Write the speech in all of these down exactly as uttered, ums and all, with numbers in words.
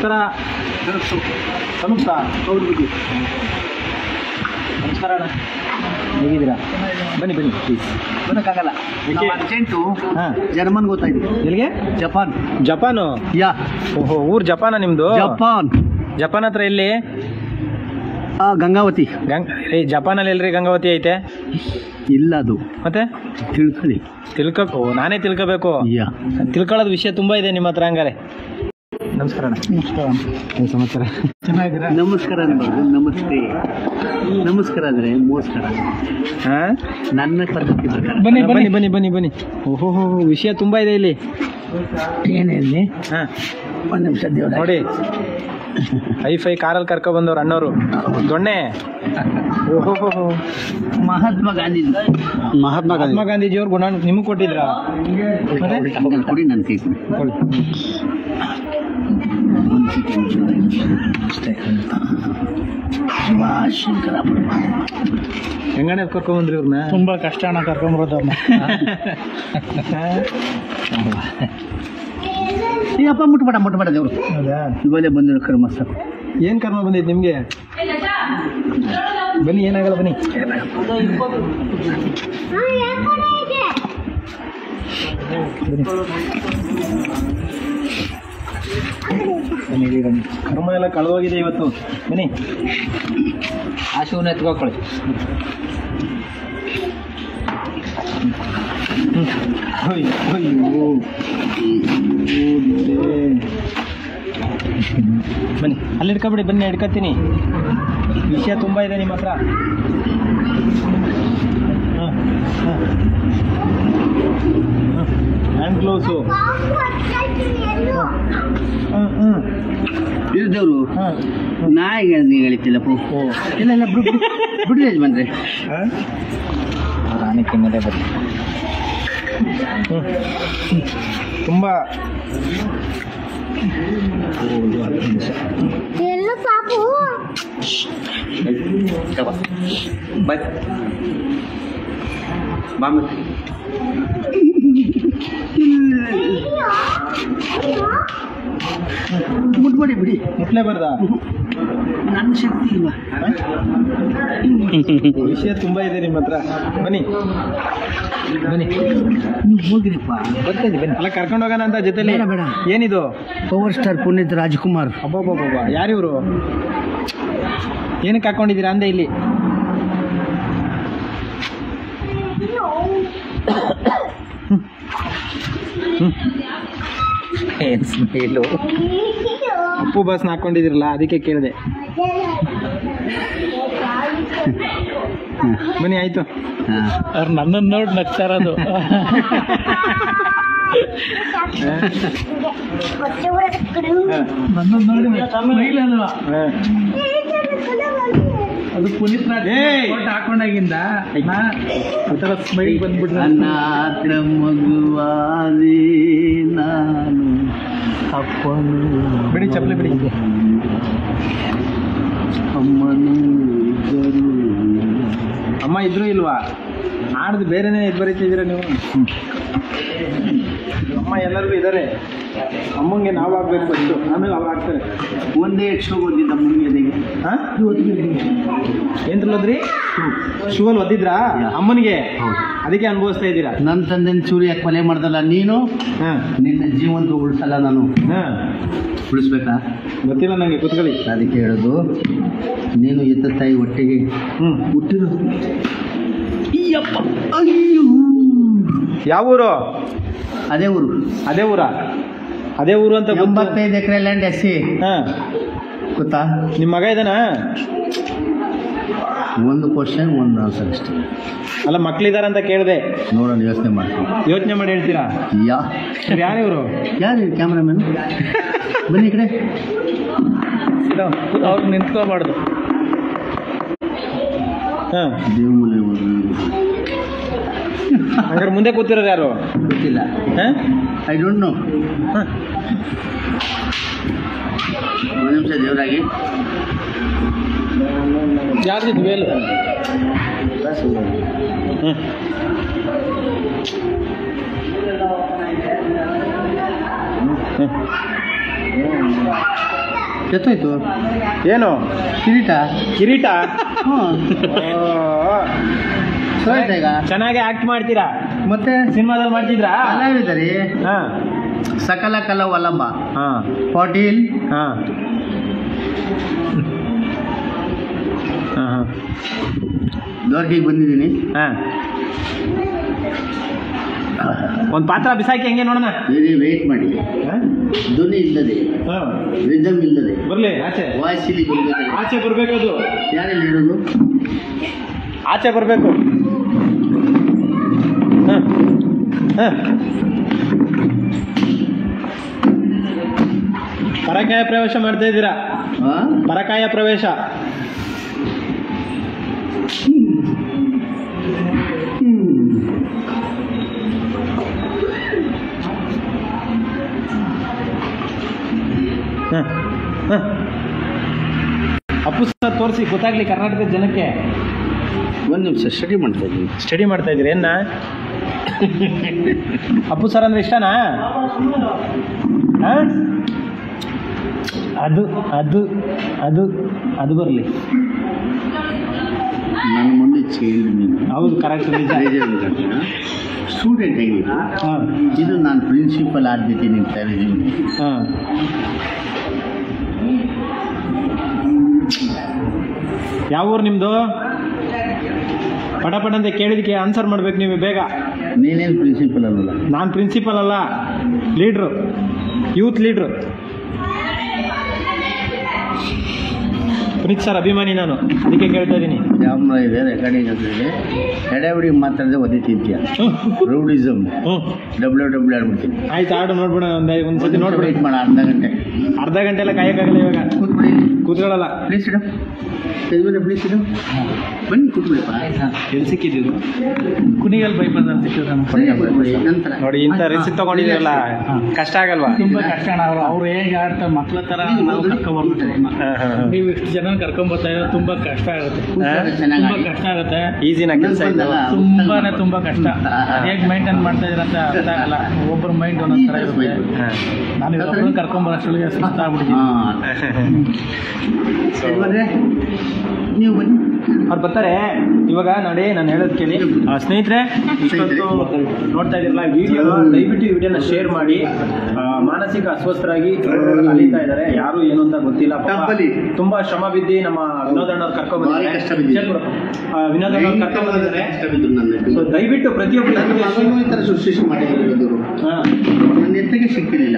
ನಮಸ್ಕಾರ. ತಲುಪ್ತಾ ಹೌದು ಬಗ್ಗೆ ನಮಸ್ಕಾರ ಅಣ್ಣ, ಹೇಗಿದ್ದೀರಾ? ಬನ್ನಿ ಬನ್ನಿ ಪ್ಲೀಸ್. ಬರೋಕ್ಕಾಗಲ್ಲ, ಅರ್ಜೆಂಟು. ಹಾಂ, ಜರ್ಮನ್ ಗೊತ್ತಾಯ್ತು. ಎಲ್ಲಿಗೆ? ಜಪಾನ್. ಜಪಾನು? ಯಾ. ಓಹೋ, ಊರು ಜಪಾನ ನಿಮ್ಮದು? ಜಪಾನ್. ಜಪಾನ್ ಹತ್ರ ಎಲ್ಲಿ? ಗಂಗಾವತಿ. ಗಂಗ್ ಏ ಜಪಾನಲ್ಲಿ ಎಲ್ರಿ ಗಂಗಾವತಿ ಐತೆ? ಇಲ್ಲ, ಅದು ಮತ್ತೆ ತಿಳ್ಕೊಳ್ಳಿ. ತಿಳ್ಕೋ, ನಾನೇ ತಿಳ್ಕೋಬೇಕು. ಯಾ, ತಿಳ್ಕೊಳ್ಳೋದು ವಿಷಯ ತುಂಬ ಇದೆ ನಿಮ್ಮ ಹತ್ರ. ಹಂಗಾರೆ ನಮಸ್ಕಾರ ಅಣ್ಣ. ನಮಸ್ಕಾರ. ಏನು ಸಮಾಚಾರ? ಚೆನ್ನಾಗಿದ್ದೀರಾ? ನಮಸ್ಕಾರ ಅನ್ಬಾರ್ದು, ನಮಸ್ತೆ. ನಮಸ್ಕಾರ ಅಂದರೆ ಮೋಸ್ಕರ. ಹಾಂ, ನನ್ನ ಪದ್ಧತಿ ಪ್ರಕಾರ. ಬನ್ನಿ ಬನ್ನಿ ಬನ್ನಿ ಬನ್ನಿ ಬನ್ನಿ. ಓಹೋ, ವಿಷಯ ತುಂಬ ಇದೆ ಇಲ್ಲಿ. ಏನೇಳಿ? ಹಾಂ, ಒಂದು ನಿಮಿಷ ದೇವ್ರ ನೋಡಿ, ಐ ಫೈ ಕಾರಲ್ಲಿ ಕರ್ಕೊಬಂದವ್ರು ಅಣ್ಣವರು. ದೊಣ್ಣೆ. ಓಹೋ, ಮಹಾತ್ಮ ಗಾಂಧಿ. ಮಹಾತ್ಮ ಮಹಾತ್ಮ ಗಾಂಧೀಜಿಯವ್ರು ಗುಣ ನಿಮಗೆ ಕೊಟ್ಟಿದ್ರಾ? ಕೊಡಿ, ನನ್ನ ಕೈ ಕೊಡಿ. ಶಿವಶಂಕರ ಹೆಂಗಣ್ಣ ಕರ್ಕೊಂಬಂದ್ರಿ ಇವ್ರನ್ನ? ತುಂಬ ಕಷ್ಟ ಅಣ್ಣ ಕರ್ಕೊಂಬರೋದಮ್ಮ. ಈ ಅಪ್ಪ ಮುಟ್ಬೇಡ ಮುಟ್ಬೇಡ ದೇವ್ರು. ಹೌದಾ? ಇವಾಗಲೇ ಬಂದಿರೋ ಕರ್ಮ ಸಾಕು. ಏನು ಕರ್ಮ ಬಂದೈತೆ ನಿಮಗೆ? ಬನ್ನಿ, ಏನಾಗಲ್ಲ ಬನ್ನಿ. ಬನ್ನಿ ಬನ್ನಿ. ಕರ್ಮ ಎಲ್ಲ ಕಳೆದೋಗಿದೆ ಇವತ್ತು. ಬನ್ನಿ, ಆಶುವನ್ನ ಎತ್ಕೊಳ್ಕೊಳ್ಳಿ. ಅಯ್ಯೋ, ಬನ್ನಿ, ಅಲ್ಲಿ ಹಿಡ್ಕೊಬಿಡಿ. ಬನ್ನಿ, ಹಿಡ್ಕೊತೀನಿ. ವಿಷಯ ತುಂಬ ಇದೆ ನಿಮ್ಮ ಹತ್ರ. ಹಾಂ ಹಾಂ, ಹ್ಯಾಂಡ್ ಗ್ಲೌಸು. ಹಾಂ ಹ್ಞೂ, ಇದ್ದವರು ಹಾಂ, ನಾಯಿಗೆ ಹೇಳ್ದು ಹೇಳಿತಿಲ್ಲಪ್ಪ. ಓ, ಇಲ್ಲ ಇಲ್ಲ, ಬಿಡು ಬಿಡು ಯಜಮಾನ್ರೆ. ಹಾಂ, ಆನೆಕ್ಕೆ ಮೇಲೆ ಬನ್ನಿ. ಹ್ಞೂ, ತುಂಬ ಎಲ್ಲೋ ಪಾಪು ಬಾಯ್ ಬಾಮ ಮುಟ್ಬೇಡಿ ಬಿಡಿ. ಮುಟ್ಲೇ ಬರ್ದ? ನನ್ನ ಶಕ್ತಿ ಇಲ್ವಾ? ವಿಷಯ ತುಂಬ ಇದೆ ನಿಮ್ಮ ಹತ್ರ. ಬನ್ನಿ ಬನ್ನಿ, ನೀವು ಹೋಗಿರಿಪ್ಪ. ಬರ್ತೀನಿ ಬನ್ನಿ. ಅಲ್ಲ, ಕರ್ಕೊಂಡು ಹೋಗೋಣ ಅಂತ ಜೊತೆಲಿ. ಬೇಡ ಬೇಡ. ಏನಿದು? Power star Puneeth Rajkumar. ಅಬ್ಬಬ್ಬಬ್ಬ, ಯಾರಿವರು? ಏನಕ್ಕೆ ಹಾಕೊಂಡಿದ್ದೀರಾ ಅಂದೆ ಇಲ್ಲಿ? ಏನು ಸ್ಮೇಲು? ಅಪ್ಪು ಬಸ್ನ ಹಾಕೊಂಡಿದ್ದೀರಲ್ಲ, ಅದಕ್ಕೆ ಕೇಳಿದೆ. ಬನ್ನಿ, ಆಯಿತು. ಅವ್ರು ನನ್ನನ್ನು ನೋಡಿ ನಗ್ತಾರದು. ನನ್ನನ್ನು ನೋಡಿ ಅದು ಪುನೀತ್ ರಾಜ್ ಹಾಕೊಂಡಾಗಿಂದ ಸ್ಮೈಲ್ ಬಂದ್ಬಿಟ್ಟು ಅನಾಥ ಮಗುವಾದಿ ನಾನು ಅಪ್ಪನು. ಬಿಡಿ ಚಪ್ಪಲಿ ಬಿಡಿ. ಅಮ್ಮನು ಇದ್ದರು. ಅಮ್ಮ ಇದ್ರು ಇಲ್ವಾ? ಆಡ್ದು ಬೇರೆನೇ ಇದು ಬರೀತಿದ್ದೀರ ನೀವು. ಅಮ್ಮ ಎಲ್ಲರಿಗೂ ಇದ್ದಾರೆ. ಅಮ್ಮಂಗೆ ನಾವು ಆಗ್ಬೇಕು ಫಸ್ಟು, ಆಮೇಲೆ ಅವ್ರು ಆಗ್ತಾರೆ. ಒಂದೇ ಶೋ ಓದಿದ್ದ ಮುಂದಿಗೆ. ಹಾಂ, ಏನ್ರಲ್ಲಿ ಓದ್ರಿ? ಶೂವಲ್ಲಿ ಓದಿದ್ರಾ ಅಮ್ಮನಿಗೆ? ಅದಕ್ಕೆ ಅನುಭವಿಸ್ತಾ ಇದ್ದೀರಾ. ನನ್ನ ತಂದೆ ಚೂರಿ ಯಾಕೆ ಕೊಲೆ ಮಾಡ್ದಲ್ಲ ನೀನು? ಹಾಂ, ನಿನ್ನ ಜೀವಂತ ಉಳಿಸಲ್ಲ ನಾನು. ಹಾಂ, ಉಳಿಸ್ಬೇಕಾ? ಗೊತ್ತಿಲ್ಲ ನನಗೆ, ಕೂತ್ಕೊಳ್ಳಿ. ಅದಕ್ಕೆ ಹೇಳೋದು, ನೀನು ಎತ್ತ ತಾಯಿ ಒಟ್ಟಿಗೆ ಹ್ಞೂ ಹುಟ್ಟಿರೋದು. ಅಯ್ಯೋ, ಯಾವ ಊರು? ಅದೇ ಊರು. ಅದೇ ಊರಾ? ಅದೇ ಊರು ಅಂತ ಗೊತ್ತು. ಎಂಬತ್ತೈದು ಎಕರೆ ಲ್ಯಾಂಡ್ ಎಸ್ ಸಿ. ಹಾಂ, ಗೊತ್ತಾ? ನಿಮ್ಮ ಮಗ ಇದ್ದಾನಾ? ಒಂದು ಕ್ವಶನ್ ಒಂದು ಆನ್ಸರ್ ಅಷ್ಟೇ. ಅಲ್ಲ, ಮಕ್ಳಿದಾರ ಅಂತ ಕೇಳಿದೆ. ನೋಡೋಣ, ಯೋಚನೆ ಮಾಡ್ತೀನಿ. ಯೋಚನೆ ಮಾಡಿ ಹೇಳ್ತೀರಾ? ಯಾ ಯಾರಿವರು? ಯಾರು ಕ್ಯಾಮ್ರಾಮನ್? ಬನ್ನಿ ಈ ಕಡೆ. ಅವ್ರು ನಿಂತ್ಕೋಬಾರ್ದು. ಹಾಂ, ದೇವಮೂಲೆ ಹಂಗಾರೆ ಮುಂದೆ ಕೂತಿರೋರು ಯಾರು? ಗೊತ್ತಿಲ್ಲ. ಹಾಂ, ಐ ಡೋಂಟ್ ನೋ. ಒಂದು ನಿಮಿಷ ದೇವರಾಗಿ. ಯಾರ್ದಿದ್ದು ವೇಲು? ಹ್ಞೂ, ಹ್ಞೂ ಎತ್ತೋಯ್ತು ಏನು ಕಿರೀಟ ಕಿರೀಟ ಹ್ಞೂ ಈಗ ಚೆನ್ನಾಗಿ ಆಕ್ಟ್ ಮಾಡ್ತೀರಾ ಮತ್ತೆ ಸಿನಿಮಾದಲ್ಲಿ ಮಾಡ್ತಿದ್ರಾ ಕಲಾವಿದರಿ ಹಾ ಸಕಲ ಕಲವಲಂಬ ಹಾ ಪಾಟೀಲ್ ಹಾ ಹಾ ಹಾ ದ್ವಾರಕಿಗೆ ಬಂದಿದ್ದೀನಿ. ಹಾ ಒಂದು ಪಾತ್ರ ಬಿಸಾಕಿ ಹಂಗೆ ನೋಡೋಣ. ಬೇರೆ ವೇಟ್ ಮಾಡಿ. ಧ್ವನಿ ಇಲ್ಲದೆ ರಿದಮ್ ಇಲ್ಲದೆ ಬರ್ಲಿ ಆಚೆ ವಾಯ್ಸ್ ಇಲ್ಲಿ ಬರಬೇಕು. ಆಚೆ ಬರಬೇಕು. ಅದು ಯಾರಲ್ಲಿ ಇರೋದು ಆಚೆ ಬರಬೇಕು. ಹಾಂ ಹಾಂ ಪರಕಾಯ ಪ್ರವೇಶ ಮಾಡ್ತಾ ಇದ್ದೀರಾ? ಪರಕಾಯ ಪ್ರವೇಶ. ಅಪ್ಪು ಸರ್ ತೋರಿಸಿ ಗೊತ್ತಾಗ್ಲಿ ಕರ್ನಾಟಕದ ಜನಕ್ಕೆ. ಒಂದು ನಿಮಿಷ ಸ್ಟಡಿ ಮಾಡ್ತಾ ಇದ್ದೀನಿ. ಸ್ಟಡಿ ಮಾಡ್ತಾ ಇದ್ದೀರಿ ಏನ? ಅಪ್ಪು ಸರ್ ಅಂದ್ರೆ ಇಷ್ಟನಾ? ಅದು ಅದು ಅದು ಅದು ಬರಲಿ. ನನ್ನ ಮುಂದೆ ಚೇಂಜ್ ನೀನು. ಹೌದು, ಕರೆಕ್ಟ್. ಸ್ಟೂಡೆಂಟ್ ಆಗಿ ಹಾಂ, ಇದು ನಾನು ಪ್ರಿನ್ಸಿಪಲ್ ಆದ್ಯತೆ ನಿಂತ ಇದ್ದೀನಿ. ಹಾಂ, ಯಾವ ಊರು ನಿಮ್ಮದು? ಪಟ ಪಟ ಅಂತ ಕೇಳಿದಕ್ಕೆ ಆನ್ಸರ್ ಮಾಡ್ಬೇಕು ನೀವು ಬೇಗ. ನೀನೇನು ಪ್ರಿನ್ಸಿಪಲ್ ಅಲ್ಲ? ನಾನು ಪ್ರಿನ್ಸಿಪಲ್ ಅಲ್ಲ, leader, youth leader. Puneeth sir ಅಭಿಮಾನಿ ನಾನು, ಅದಕ್ಕೆ ಕೇಳ್ತಾ ಇದ್ದೀನಿ. ಕ್ಯಾಮ್ರಾ ಇದೆ, ರೆಕಾರ್ಡಿಂಗ್ ಅಂತ ಇದೆ. ಎಡೆಬಿಡಿಗೆ ಮಾತಾಡಿದ್ರೆ ಒದಿ ತಿಂತೀಯ. ರೌಡಿಸಮ್. ಹ್ಞೂ, ಡಬ್ಲ್ಯೂ ಡಬ್ಲ್ಯೂ ಆಡ್ಬಿಡ್ತೀನಿ. ಆಯ್ತು, ಆಡು ನೋಡ್ಬಿಡ. ಒಂದು ಒಂದು ಸತಿ ನೋಡ್ಬಿಡಿ. ವೇಟ್ ಮಾಡ ಅರ್ಧ ಗಂಟೆ. ಅರ್ಧ ಗಂಟೆ ಎಲ್ಲ ಕಾಯೋಕ್ಕಾಗಲ್ಲ ಇವಾಗ. ಕೂತ್ಬಿಡಿ. ಕೂತ್ಕೊಳ್ಳಲ್ಲ. ಪ್ಲೀಸ್ ಇಡು. ತೆಗೆದ್ಬಿಡ ಪ್ಲೀಸ್ ಇಡು. ಬನ್ನಿ ಕೂತ್ಬಿಡಪ್ಪ. ಎಲ್ಲಿ ಸಿಕ್ಕಿದ್ದು? ಕುಣಿಗಲ್ ಬೈಪಾಸ್ ಅಂತ ಸಿಕ್ಕಿದ್ರು ನಂತರ ನೋಡಿ. ಇಂಥ ರಿಸಿಪ್ಟ್ ತಗೊಂಡಿದ್ದೀರಲ್ಲ, ಕಷ್ಟ ಆಗಲ್ವಾ? ತುಂಬಾ ಕಷ್ಟ. ಅವ್ರು ಹೇಗೆ ಆಡ್ತಾರೆ ಮಕ್ಳ ತರ ನಾವು ಕರ್ಕೊಂಡ್ಬರ್ತೀವಿ. ನೀವು ಇಷ್ಟು ಜನ ಕರ್ಕೊಂಡ್ಬರ್ತಾ ಇದ್ರೆ ತುಂಬಾ ಕಷ್ಟ ಆಗುತ್ತೆ. ತುಂಬಾ ಕಷ್ಟ ಆಗುತ್ತೆ. ಈಸಿನ ಕೆಲಸ ಇಲ್ಲ, ತುಂಬಾನೇ ತುಂಬಾ ಕಷ್ಟ. ಹೇಗೆ ಮೇಂಟೈನ್ ಮಾಡ್ತಾ ಇದ್ರ ಅಂತ ಅರ್ಥ ಆಗಲ್ಲ. ಒಬ್ಬರ ಮೈಂಡ್ ಒಂದೊಂದ್ ತರ ಇರುತ್ತೆ. ನಾನು ಇವಾಗ ಕರ್ಕೊಂಡ್ಬರೋಷ್ಟ್ರೊಳಗೆ ಸುಸ್ತಾಗ್ಬಿಡ್ತೀನಿ. ನೀವು ಬನ್ನಿ. ಅವ್ರು ಬರ್ತಾರೆ ಇವಾಗ. ನೋಡಿ, ನಾನು ಹೇಳೋದು ಕೇಳಿ ಸ್ನೇಹಿತರೆ. ಇಷ್ಟೊತ್ತು ನೋಡ್ತಾ ಇದ್ದೀರಲ್ಲ ವಿಡಿಯೋ, ದಯವಿಟ್ಟು ವಿಡಿಯೋನ ಶೇರ್ ಮಾಡಿ. ಮಾನಸಿಕ ಅಸ್ವಸ್ಥರಾಗಿ ಅಲಿತಾ ಇದ್ದಾರೆ, ಯಾರು ಏನು ಅಂತ ಗೊತ್ತಿಲ್ಲ. ತುಂಬಾ ಶ್ರಮ ಬಿದ್ದು ನಮ್ಮ ವಿನೋದಣ್ಣವ್ರು ಕರ್ಕೊಂಡ್ ಬಂದಿದ್ದಾರೆ. ವಿನೋದಣ್ಣವ್ರು ಕರ್ಕೊಂಡ್ ಬಂದಿದ್ದಾರೆ. ಸೊ ದಯವಿಟ್ಟು ಪ್ರತಿಯೊಬ್ಬರು ಸೃಷ್ಟಿ ಮಾಡಿದ್ರು. ನನ್ನ ಎತ್ತಿಗೆ ಸಿಕ್ಕಿರಲಿಲ್ಲ.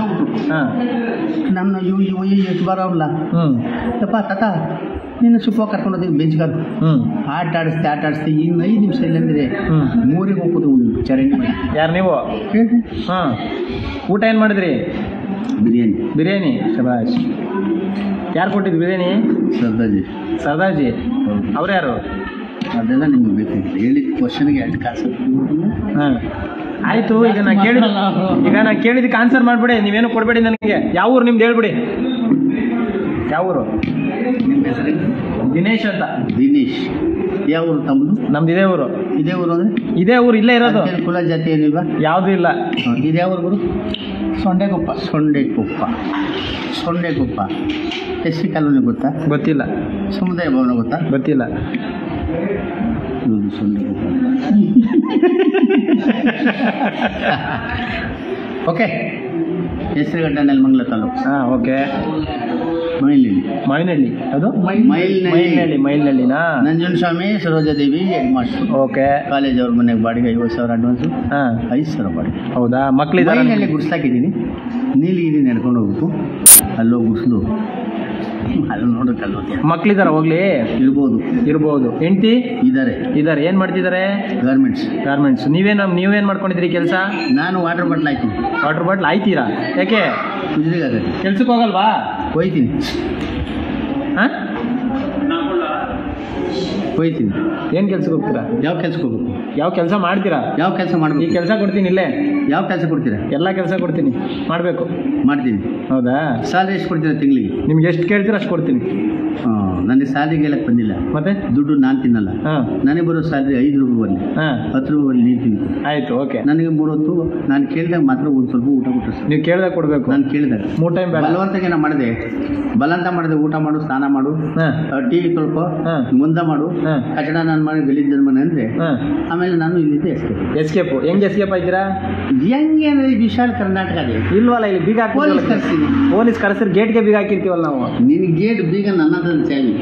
ನನ್ನ ಇವು ಇವು ಎಷ್ಟು ಬರೋಲ್ಲ. ಯಪ್ಪ ತಾತ ನೀನು ಸುಖವಾಗಿ ಕರ್ಕೊಂಡೋದಿದ್ದು ಬೆಂಚ್ಗಾದ್ರು. ಆಟ ಆಡಿಸ್ತೆ ಆಟ ಆಡಿಸ್ತೆ ಇನ್ನು ಐದು ನಿಮಿಷ ಇಲ್ಲಂದ್ರೆ ಮೂರಿಗೆ ಹೋಗಿ ಕೂತ್ಕೊಂಡು ಚರಂಡಿ ಮಾಡಿ. ಯಾರು ನೀವು? ಹಾಂ, ಊಟ ಏನು ಮಾಡಿದ್ರಿ? ಬಿರಿಯಾನಿ. ಬಿರಿಯಾನಿ, ಶಬಾಷ್. ಯಾರು ಕೊಟ್ಟಿದ್ದು ಬಿರಿಯಾನಿ? ಸರ್ದಾರ್ಜಿ. ಸರ್ದಾರ್ಜಿ ಅವ್ರು ಯಾರು? ಅದೆಲ್ಲ ನಿಮ್ಗೆ ಬೇಕಾಗಿಲ್ಲ. ಹೇಳಿದ ಕ್ವಶನ್ಗೆ ಎರಡು ಕಾಸು. ಹಾಂ, ಆಯಿತು. ಈಗ ನಾ ಕೇಳಿದ ಈಗ ನಾ ಕೇಳಿದಕ್ಕೆ ಆನ್ಸರ್ ಮಾಡಿಬಿಡಿ. ನೀವೇನು ಕೊಡಬೇಡಿ ನನಗೆ. ಯಾವ ಊರು ನಿಮ್ದು ಹೇಳ್ಬಿಡಿ. ಯಾವ ಊರು? ನಿಮ್ಮ ಹೆಸರು? ದಿನೇಶ್ ಅಂತ. ದಿನೇಶ್. ಯಾವ ಊರು ತಮ್ಮದು? ನಮ್ದು ಇದೇ ಊರು. ಇದೇ ಊರು ಅಂದರೆ ಇದೇ ಊರು, ಇಲ್ಲೇ ಇರೋದು. ಕುಲ ಜಾತಿ ಏನಿಲ್ವಾ? ಯಾವುದೂ ಇಲ್ಲ. ಇದು ಯಾವ ಊರು? Sondekoppa. Sondekoppa. Sondekoppa S C colony ಗೊತ್ತಾ? ಗೊತ್ತಿಲ್ಲ. ಸಮುದಾಯ ಭವನ ಗೊತ್ತಾ? ಗೊತ್ತಿಲ್ಲ. ಸೊಂಡೆಕೊಪ್ಪ. ಓಕೆ. ಹೆಸರುಘಟ್ಟ ನೆಲಮಂಗಲ ತಾಲೂಕು. ಹಾಂ, ಓಕೆ. ಮೈಲ್ನಳ್ಳಿ. ಮೈನಹಳ್ಳಿ. ಅದು ಮೈಲ್ನಳ್ಳಿ. ಮೈಲ್ನಳ್ಳಿನಾ? Nanjanaswamy Sarojadevi head master. Okay. College ಅವ್ರ ಮನೆಗೆ ಬಾಡಿಗೆ ಐವತ್ತು ಸಾವಿರ ಅಡ್ವಾನ್ಸು. ಹಾಂ, ಐದು ಸಾವಿರ ಬಾಡಿಗೆ. ಹೌದಾ? ಮಕ್ಕಳಿದ್ದಾರೆ? ಮೈಲ್ನಳ್ಳಿ ಗುಡಿಸ್ಲಾಕಿದ್ದೀನಿ. ನೀಲಗಿರಿ ನಡ್ಕೊಂಡು ಹೋಗ್ಬೇಕು. ಅಲ್ಲೋಗಿ ಗುಡಿಸ್ಲು ಅದು ನೋಡೋಕೆ ಅಲ್ಲೋಕೆ. ಮಕ್ಕಳಿದಾರ? ಹೋಗ್ಲಿ, ಇರ್ಬೋದು. ಇರ್ಬೋದು. ಹೆಂಡತಿ ಇದ್ದಾರೆ. ಇದ್ದಾರೆ. ಏನು ಮಾಡ್ತಿದ್ದಾರೆ? ಗಾರ್ಮೆಂಟ್ಸ್. ಗಾರ್ಮೆಂಟ್ಸ್. ನೀವೇನು ನೀವೇನು ಮಾಡ್ಕೊಂಡಿದ್ರಿ ಕೆಲಸ? ನಾನು ವಾಟರ್ ಬಾಟ್ಲ್ ಹಾಯ್ತೀನಿ. ವಾಟರ್ ಬಾಟ್ಲ್ ಆಯ್ತೀರಾ? ಯಾಕೆ? ಕುಜ್ರಿಗಾಗತ್ತೆ. ಕೆಲ್ಸಕ್ಕೆ ಹೋಗಲ್ವಾ? ಹೋಯ್ತೀನಿ. ಹಾಂ, ಹೋಯ್ತೀನಿ. ಏನು ಕೆಲ್ಸಕ್ಕೆ ಹೋಗ್ತೀರಾ? ಯಾವ ಕೆಲ್ಸಕ್ಕೆ ಹೋಗ್ಬೇಕು? ಯಾವ ಕೆಲಸ ಮಾಡ್ತೀರಾ? ಯಾವ ಕೆಲಸ ಈ ಮಾಡ್ಬೇಕು? ಕೆಲಸ ಕೊಡ್ತೀನಿ ಇಲ್ಲೇ. ಯಾವ ಕೆಲಸ ಕೊಡ್ತೀರಾ? ಎಲ್ಲ ಕೆಲಸ ಕೊಡ್ತೀನಿ, ಮಾಡಬೇಕು. ಮಾಡ್ತೀನಿ. ಹೌದಾ? ಸ್ಯಾಲ್ರಿ ಎಷ್ಟು ಕೊಡ್ತೀರಾ ತಿಂಗಳಿಗೆ? ನಿಮ್ಗೆ ಎಷ್ಟು ಕೇಳ್ತೀರಾ ಅಷ್ಟು ಕೊಡ್ತೀನಿ. ಹಾಂ, ನನಗೆ ಸ್ಯಾಲ್ರಿ ಗೆಲ್ಲಕ್ಕೆ ಬಂದಿಲ್ಲ. ಮತ್ತೆ ದುಡ್ಡು ನಾನು ತಿನ್ನಲ್ಲ. ಹಾಂ ನನಗೆ ಬರೋ ಸ್ಯಾಲ್ರಿ ಐದು ರೂಪಾಯಿ ಬರಲಿ, ಹಾಂ ಹತ್ತು ರೂಪಾಯಿ ನೀನು ತಿಂತು. ಆಯಿತು, ಓಕೆ. ನನಗೆ ಮೂರೊತ್ತು ನಾನು ಕೇಳಿದಾಗ ಮಾತ್ರ ಒಂದು ಸ್ವಲ್ಪ ಊಟ ಕೊಟ್ಟರು ಸರ್. ನೀವು ಕೇಳ್ದಾಗ ಕೊಡಬೇಕು. ನಾನು ಕೇಳಿದಾಗ ಮೂರು ಟೈಮ್ ಬೇಡ. ಬಲವಂತಕ್ಕೆ ನಾನು ಮಾಡಿದೆ, ಬಲವಂತ ಮಾಡಿದೆ. ಊಟ ಮಾಡು, ಸ್ನಾನ ಮಾಡು, ಹಾಂ ಟಿ ವಿ ತೊಳ್ಕೊ, ಹಾಂ ಮುಂದೆ ಮಾಡು, ಹಾಂ ಕಚಡ ನಾನು ಮಾಡಿ ಗಲೀಜ್ ಜನ್ಮನೆ ಅಂದರೆ ಹಾಂ ಆಮೇಲೆ ನಾನು ಇಲ್ಲಿದ್ದೆ ಎಸ್ಕೇಪ್. ಎಸ್ಕೇಪು ಹೆಂಗೆ ಎಸ್ಕೇಪ್ ಆಯ್ತೀರಾ? ಹೆಂಗೆ ಅಂದರೆ ವಿಶಾಲ ಕರ್ನಾಟಕ ಅದೇ ಇಲ್ವಲ್ಲ, ಇಲ್ಲಿ ಬೀಗ ಪೊಲೀಸ್ ಹಾಕಿ ಕರ್ಸ್ತೀನಿ. ಪೊಲೀಸ್ ಕರೆಸಿದ್ರೆ ಗೇಟ್ಗೆ ಬೀಗ ಹಾಕಿರ್ತೀವಲ್ಲ ನಾವು. ನಿನ್ನ ಗೇಟ್ ಬೀಗ ನನ್ನ ಹತ್ರ ಚಾವಿ.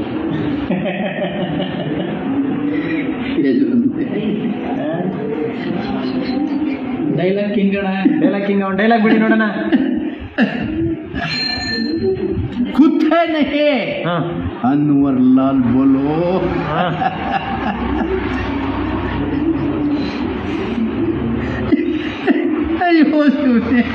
ಡೈಲಾಗ್ ಕಿಂಗಣ. ಡೈಲಾಗ್ ಹಿಂಗ ಒಂದು ಡೈಲಾಗ್ ಬಿಡಿ ನೋಡೋಣ. ಕುತ್ತೆ ನಹೇ ಹಾಂ ಅನ್ವರ್ ಲಾಲ್ ಬೋಲೋ. ಹಾಂ ಅಯ್ಯೋ ಶಿವನೇ.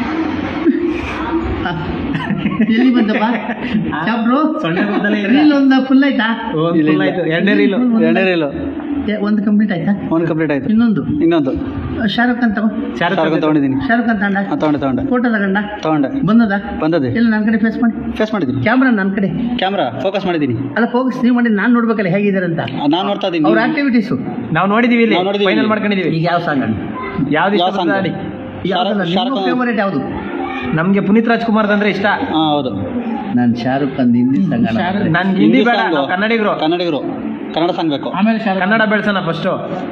ಎಲ್ಲಿ ಬಂದಪ್ಪ ಚಾಪ್ರು? ಸೊಳ್ಳೆ ಬರ್ತಲೇ ಇಲ್ಲ. ರೀಲ್ ಒಂದು ಫುಲ್ ಆಯ್ತಾ? ಒಂದು full ಆಯ್ತು. ಎರಡನೇ ರೀಲು. ಎರಡನೇ ರೀಲು ಒಂದು ಕಂಪ್ಲೀಟ್ ಆಯ್ತಾ? ಒಂದು ಕಂಪ್ಲೀಟ್ ಆಯ್ತು. ಇನ್ನೊಂದು ಇನ್ನೊಂದು ಶಾರುಖ್ ಖಾನ್ ತಗೋ. ಶಾರುಖ್ ಶಾರುಖ್ ಖಾನ್ ತಗೊಂಡಿದ್ದೀನಿ. ಶಾರುಖ್ ಖಾನ್ ತಗೊಂಡ, ಹಾಂ ತಗೊಂಡೆ ತಗೊಂಡೆ ಫೋಟೋ ತಗೊಂಡ, ತಗೊಂಡೆ ಬಂದದ ಬಂದದೆ. ಇಲ್ಲ ನನ್ನ ಕಡೆ ಫೇಸ್ ಮಾಡಿ, ಫೇಸ್ ಮಾಡಿದ್ದೀನಿ. ಕ್ಯಾಮ್ರಾ ನನ್ನ ಕಡೆ, ಕ್ಯಾಮ್ರಾ ಫೋಕಸ್ ಮಾಡಿದ್ದೀನಿ. ಅಲ್ಲ ಫೋಕಸ್ ನೀವು ಮಾಡಿ ನಾನು ನೋಡ್ಬೇಕಲ್ಲ ಹೇಗಿದ್ದಾರೆ ಅಂತ. ನಾನು ನೋಡ್ತಾ ಇದ್ದೀನಿ. ಅವ್ರ ಆಕ್ಟಿವಿಟೀಸು ನಾವು ನೋಡಿದೀವಿ, ಇಲ್ಲಿ ನಾವು ನೋಡಿದೀವಿ. ಫೈನಲ್ ಮಾಡ್ಕೊಂಡಿದೀವಿ. ಈಗ ಯಾವ ಸಾಂಗ್ ಅಣ್ಣ? ಯಾವ್ದು ಯಾವ ಇಷ್ಟ song? ಆಡಿ? ಯಾವ್ದಲ್ಲ ಶಾರುಖ್ ನಿಮ್ಮ ಖಾನ್. ಫೇವರೇಟ್ ಯಾವುದು? ನಮ್ಗೆ ಪುನೀತ್ ರಾಜ್ಕುಮಾರ್ ಅಂದ್ರೆ ಇಷ್ಟ. ಹಾಂ ಹೌದು. ನಾನು ಶಾರುಖ್ ಖಾನ್ ಹಿಂದಿ ಸಂಗ ಶಾರುಖ್ ನನ್ಗೆ ಹಿಂದಿ ಬೇಡ, song. ನಾವು ಕನ್ನಡಿಗರು. ಕನ್ನಡಿಗರು ಕನ್ನಡ ಸಾಂಗ್ ಬೇಕು. ಆಮೇಲೆ ಶಾರುಖ್ ಕನ್ನಡ ಬೆಳೆಸೋಣ ಫಸ್ಟು.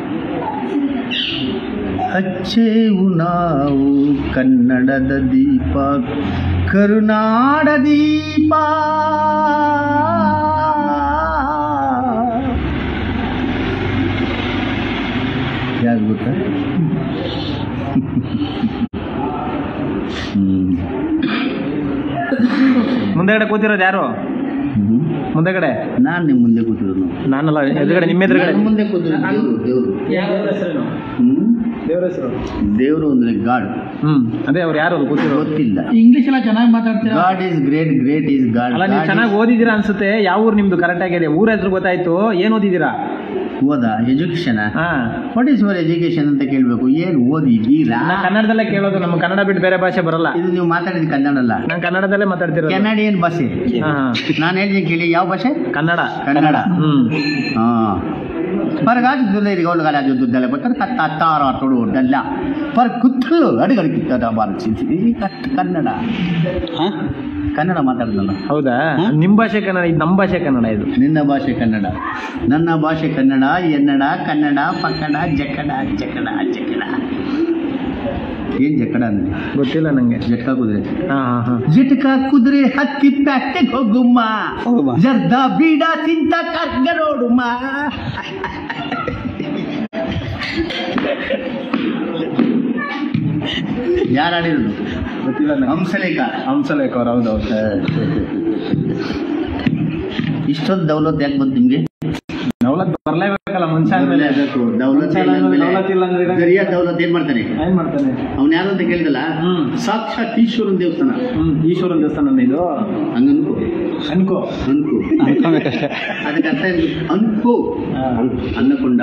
ಹಚ್ಚೇವು ನಾವು ಕನ್ನಡದ ದೀಪ, ಕರುನಾಡ ದೀಪ. ಯಾರು ಗೊತ್ತಾ? ಹ್ಮ್. ಮುಂದೆಗಡೆ ಕೂತಿರೋದು ಯಾರು? ಹ್ಮ್. ಮುಂದೆಗಡೆ ನಾನ್ ನಿಮ್ಮ ಮುಂದೆ ಕೂತಿರೋದು. ನಾನಲ್ಲ, ಎದುರುಗಡೆ ನಿಮ್ಮ ಎದುರುಗಡೆ. ನನ್ನ ಮುಂದೆ ಕೂತಿರೋದು ದೇವ್ರು, ದೇವ್ರು. ಹ್ಮ್. ದೇವ್ರ ಹೆಸರು ದೇವ್ರು ಅಂದ್ರೆ ಗಾಡ್. ಹ್ಮ್ ಅದೇ ಅವ್ರು ಯಾರು ಅಲ್ಲಿ ಕೂತಿರೋ? ಗೊತ್ತಿಲ್ಲ. ಇಂಗ್ಲಿಷ್ ಎಲ್ಲ ಚೆನ್ನಾಗಿ ಮಾತಾಡ್ತೀರಾ. God is great, great is god. ಅಲ್ಲ, ನೀವು ಚೆನ್ನಾಗಿ ಓದಿದ್ದೀರಾ ಅನ್ಸುತ್ತೆ. ಯಾವ ಊರು ನಿಮ್ದು? ಕರೆಕ್ಟ್ ಆಗಿದೆ. ಊರ ಹೆಸರು ಗೊತ್ತಾಯ್ತು. ಏನ್ ಓದಿದ್ದೀರಾ? ಓದಾ? ಎಜುಕೇಶನ್. ಹಾ, ವಾಟ್ ಈಸ್ ಯುವರ್ ಎಜುಕೇಶನ್ ಅಂತ ಕೇಳಬೇಕು. ಏನು ಓದಿದ್ದೀರಾ? ನಾ ಕನ್ನಡದಲ್ಲೇ ಕೇಳೋದು. ನಮ್ಮ ಕನ್ನಡ ಬಿಟ್ಟು ಬೇರೆ ಭಾಷೆ ಬರಲ್ಲ. ಇದು ನೀವು ಮಾತಾಡಿದ ಕನ್ನಡ ಅಲ್ಲ, ನಾನು ಕನ್ನಡದಲ್ಲೇ ಮಾತಾಡ್ತಿರೋದು. ಕೆನಡಿಯನ್ ಭಾಷೆ. ಹಾ, ಹಾ. ನಾನು ಹೇಳಿದ್ದೀನಿ ಕೇಳಿ, ಯಾವ ಭಾಷೆ? ಕನ್ನಡ. ಕನ್ನಡ. ಹ್ಮ್ ಹಾ. ಪರಗಾಜ್ ದುಲ್ಲೇರಿ ಗೌಲಗಾಲ ದುದ್ದಲೆ ಬರ್ತಾರೆ ಕತ್ತ ಅತ್ತಾರ ತೊಡು ಡಲ್ಲ ಪರ್ ಕುತ್ತಲು ಅಡಿಗಡಿಕಿತ್ತದ ಬಾರಿಸಿ ಕನ್ನಡ. ಹಾಂ ಕನ್ನಡ ಮಾತಾಡ್ದಲ್ಲ. ಹೌದಾ? ನಿಮ್ಮ ಭಾಷೆ ಕನ್ನಡ, ಇದು ನಮ್ಮ ಭಾಷೆ ಕನ್ನಡ. ಇದು ನಿನ್ನ ಭಾಷೆ ಕನ್ನಡ, ನನ್ನ ಭಾಷೆ ಕನ್ನಡ. ಎನ್ನಡ ಕನ್ನಡ ಪಕ್ಕಡ ಜಕಡ ಜಕಡ ಜಕಡ. ಏನ್ ಜಕಡ ಅಂದ್ರೆ ಗೊತ್ತಿಲ್ಲ ನಂಗೆ. ಜಟ್ಕಾ ಕುದುರೆ. ಹಾ ಹಾ ಹಾ ಜಟ್ಕಾ ಕುದುರೆ ಹತ್ತಿ ಪ್ಯಾಟೆಗೆ ಹೋಗುಮ್ಮ, ಹೋಗುಮ್ಮ. ಜರ್ದ ಬೀಡ ತಿಂತ ಕರ್ಗ ನೋಡುಮ್ಮ. ಯಾರು ಆಡಿರೋದು? ಗೊತ್ತಿಲ್ಲ ನಂಗೆ. ಹಂಸಲೇಖ. ಹಂಸಲೇಖ ಅವ್ರು. ಹೌದೌದು. ಇಷ್ಟೊಂದು ದೌಲತ್ ಯಾಕೆ ಬಂತು ನಿಮ್ಗೆ? ದೌಲತ್ ಬರ್ಲೇಬೇಕಲ್ಲ ಮನುಷ್ಯ ಆದ್ಮೇಲೆ. ದೌಲತ್ ಮನುಷ್ಯ ಆದ್ಮೇಲೆ ದೌಲತ್ ಇಲ್ಲ ಅಂದ್ರೆ ಇರಲ್ಲ. ಗರಿಯ ದೌಲತ್ ಏನ್ ಮಾಡ್ತಾನೆ? ಏನ್ ಮಾಡ್ತಾನೆ ಅವ್ನು ಯಾರು ಅಂತ ಕೇಳಿದಲ್ಲ, ಹ್ಮ್ ಸಾಕ್ಷಾತ್ ಈಶ್ವರನ ದೇವಸ್ಥಾನ. ಹ್ಮ್ ಈಶ್ವರನ ದೇವಸ್ಥಾನ ಇದು. ಹಂಗನ್ಕೋ ಅನ್ಕೋ ಅನ್ಕೋ ಅನ್ಕೋಬೇಕಷ್ಟೇ. ಅದಕ್ಕೆ ಅರ್ಥ ಏನು? ಅನ್ಕೋ ಅನ್ನಕೊಂಡ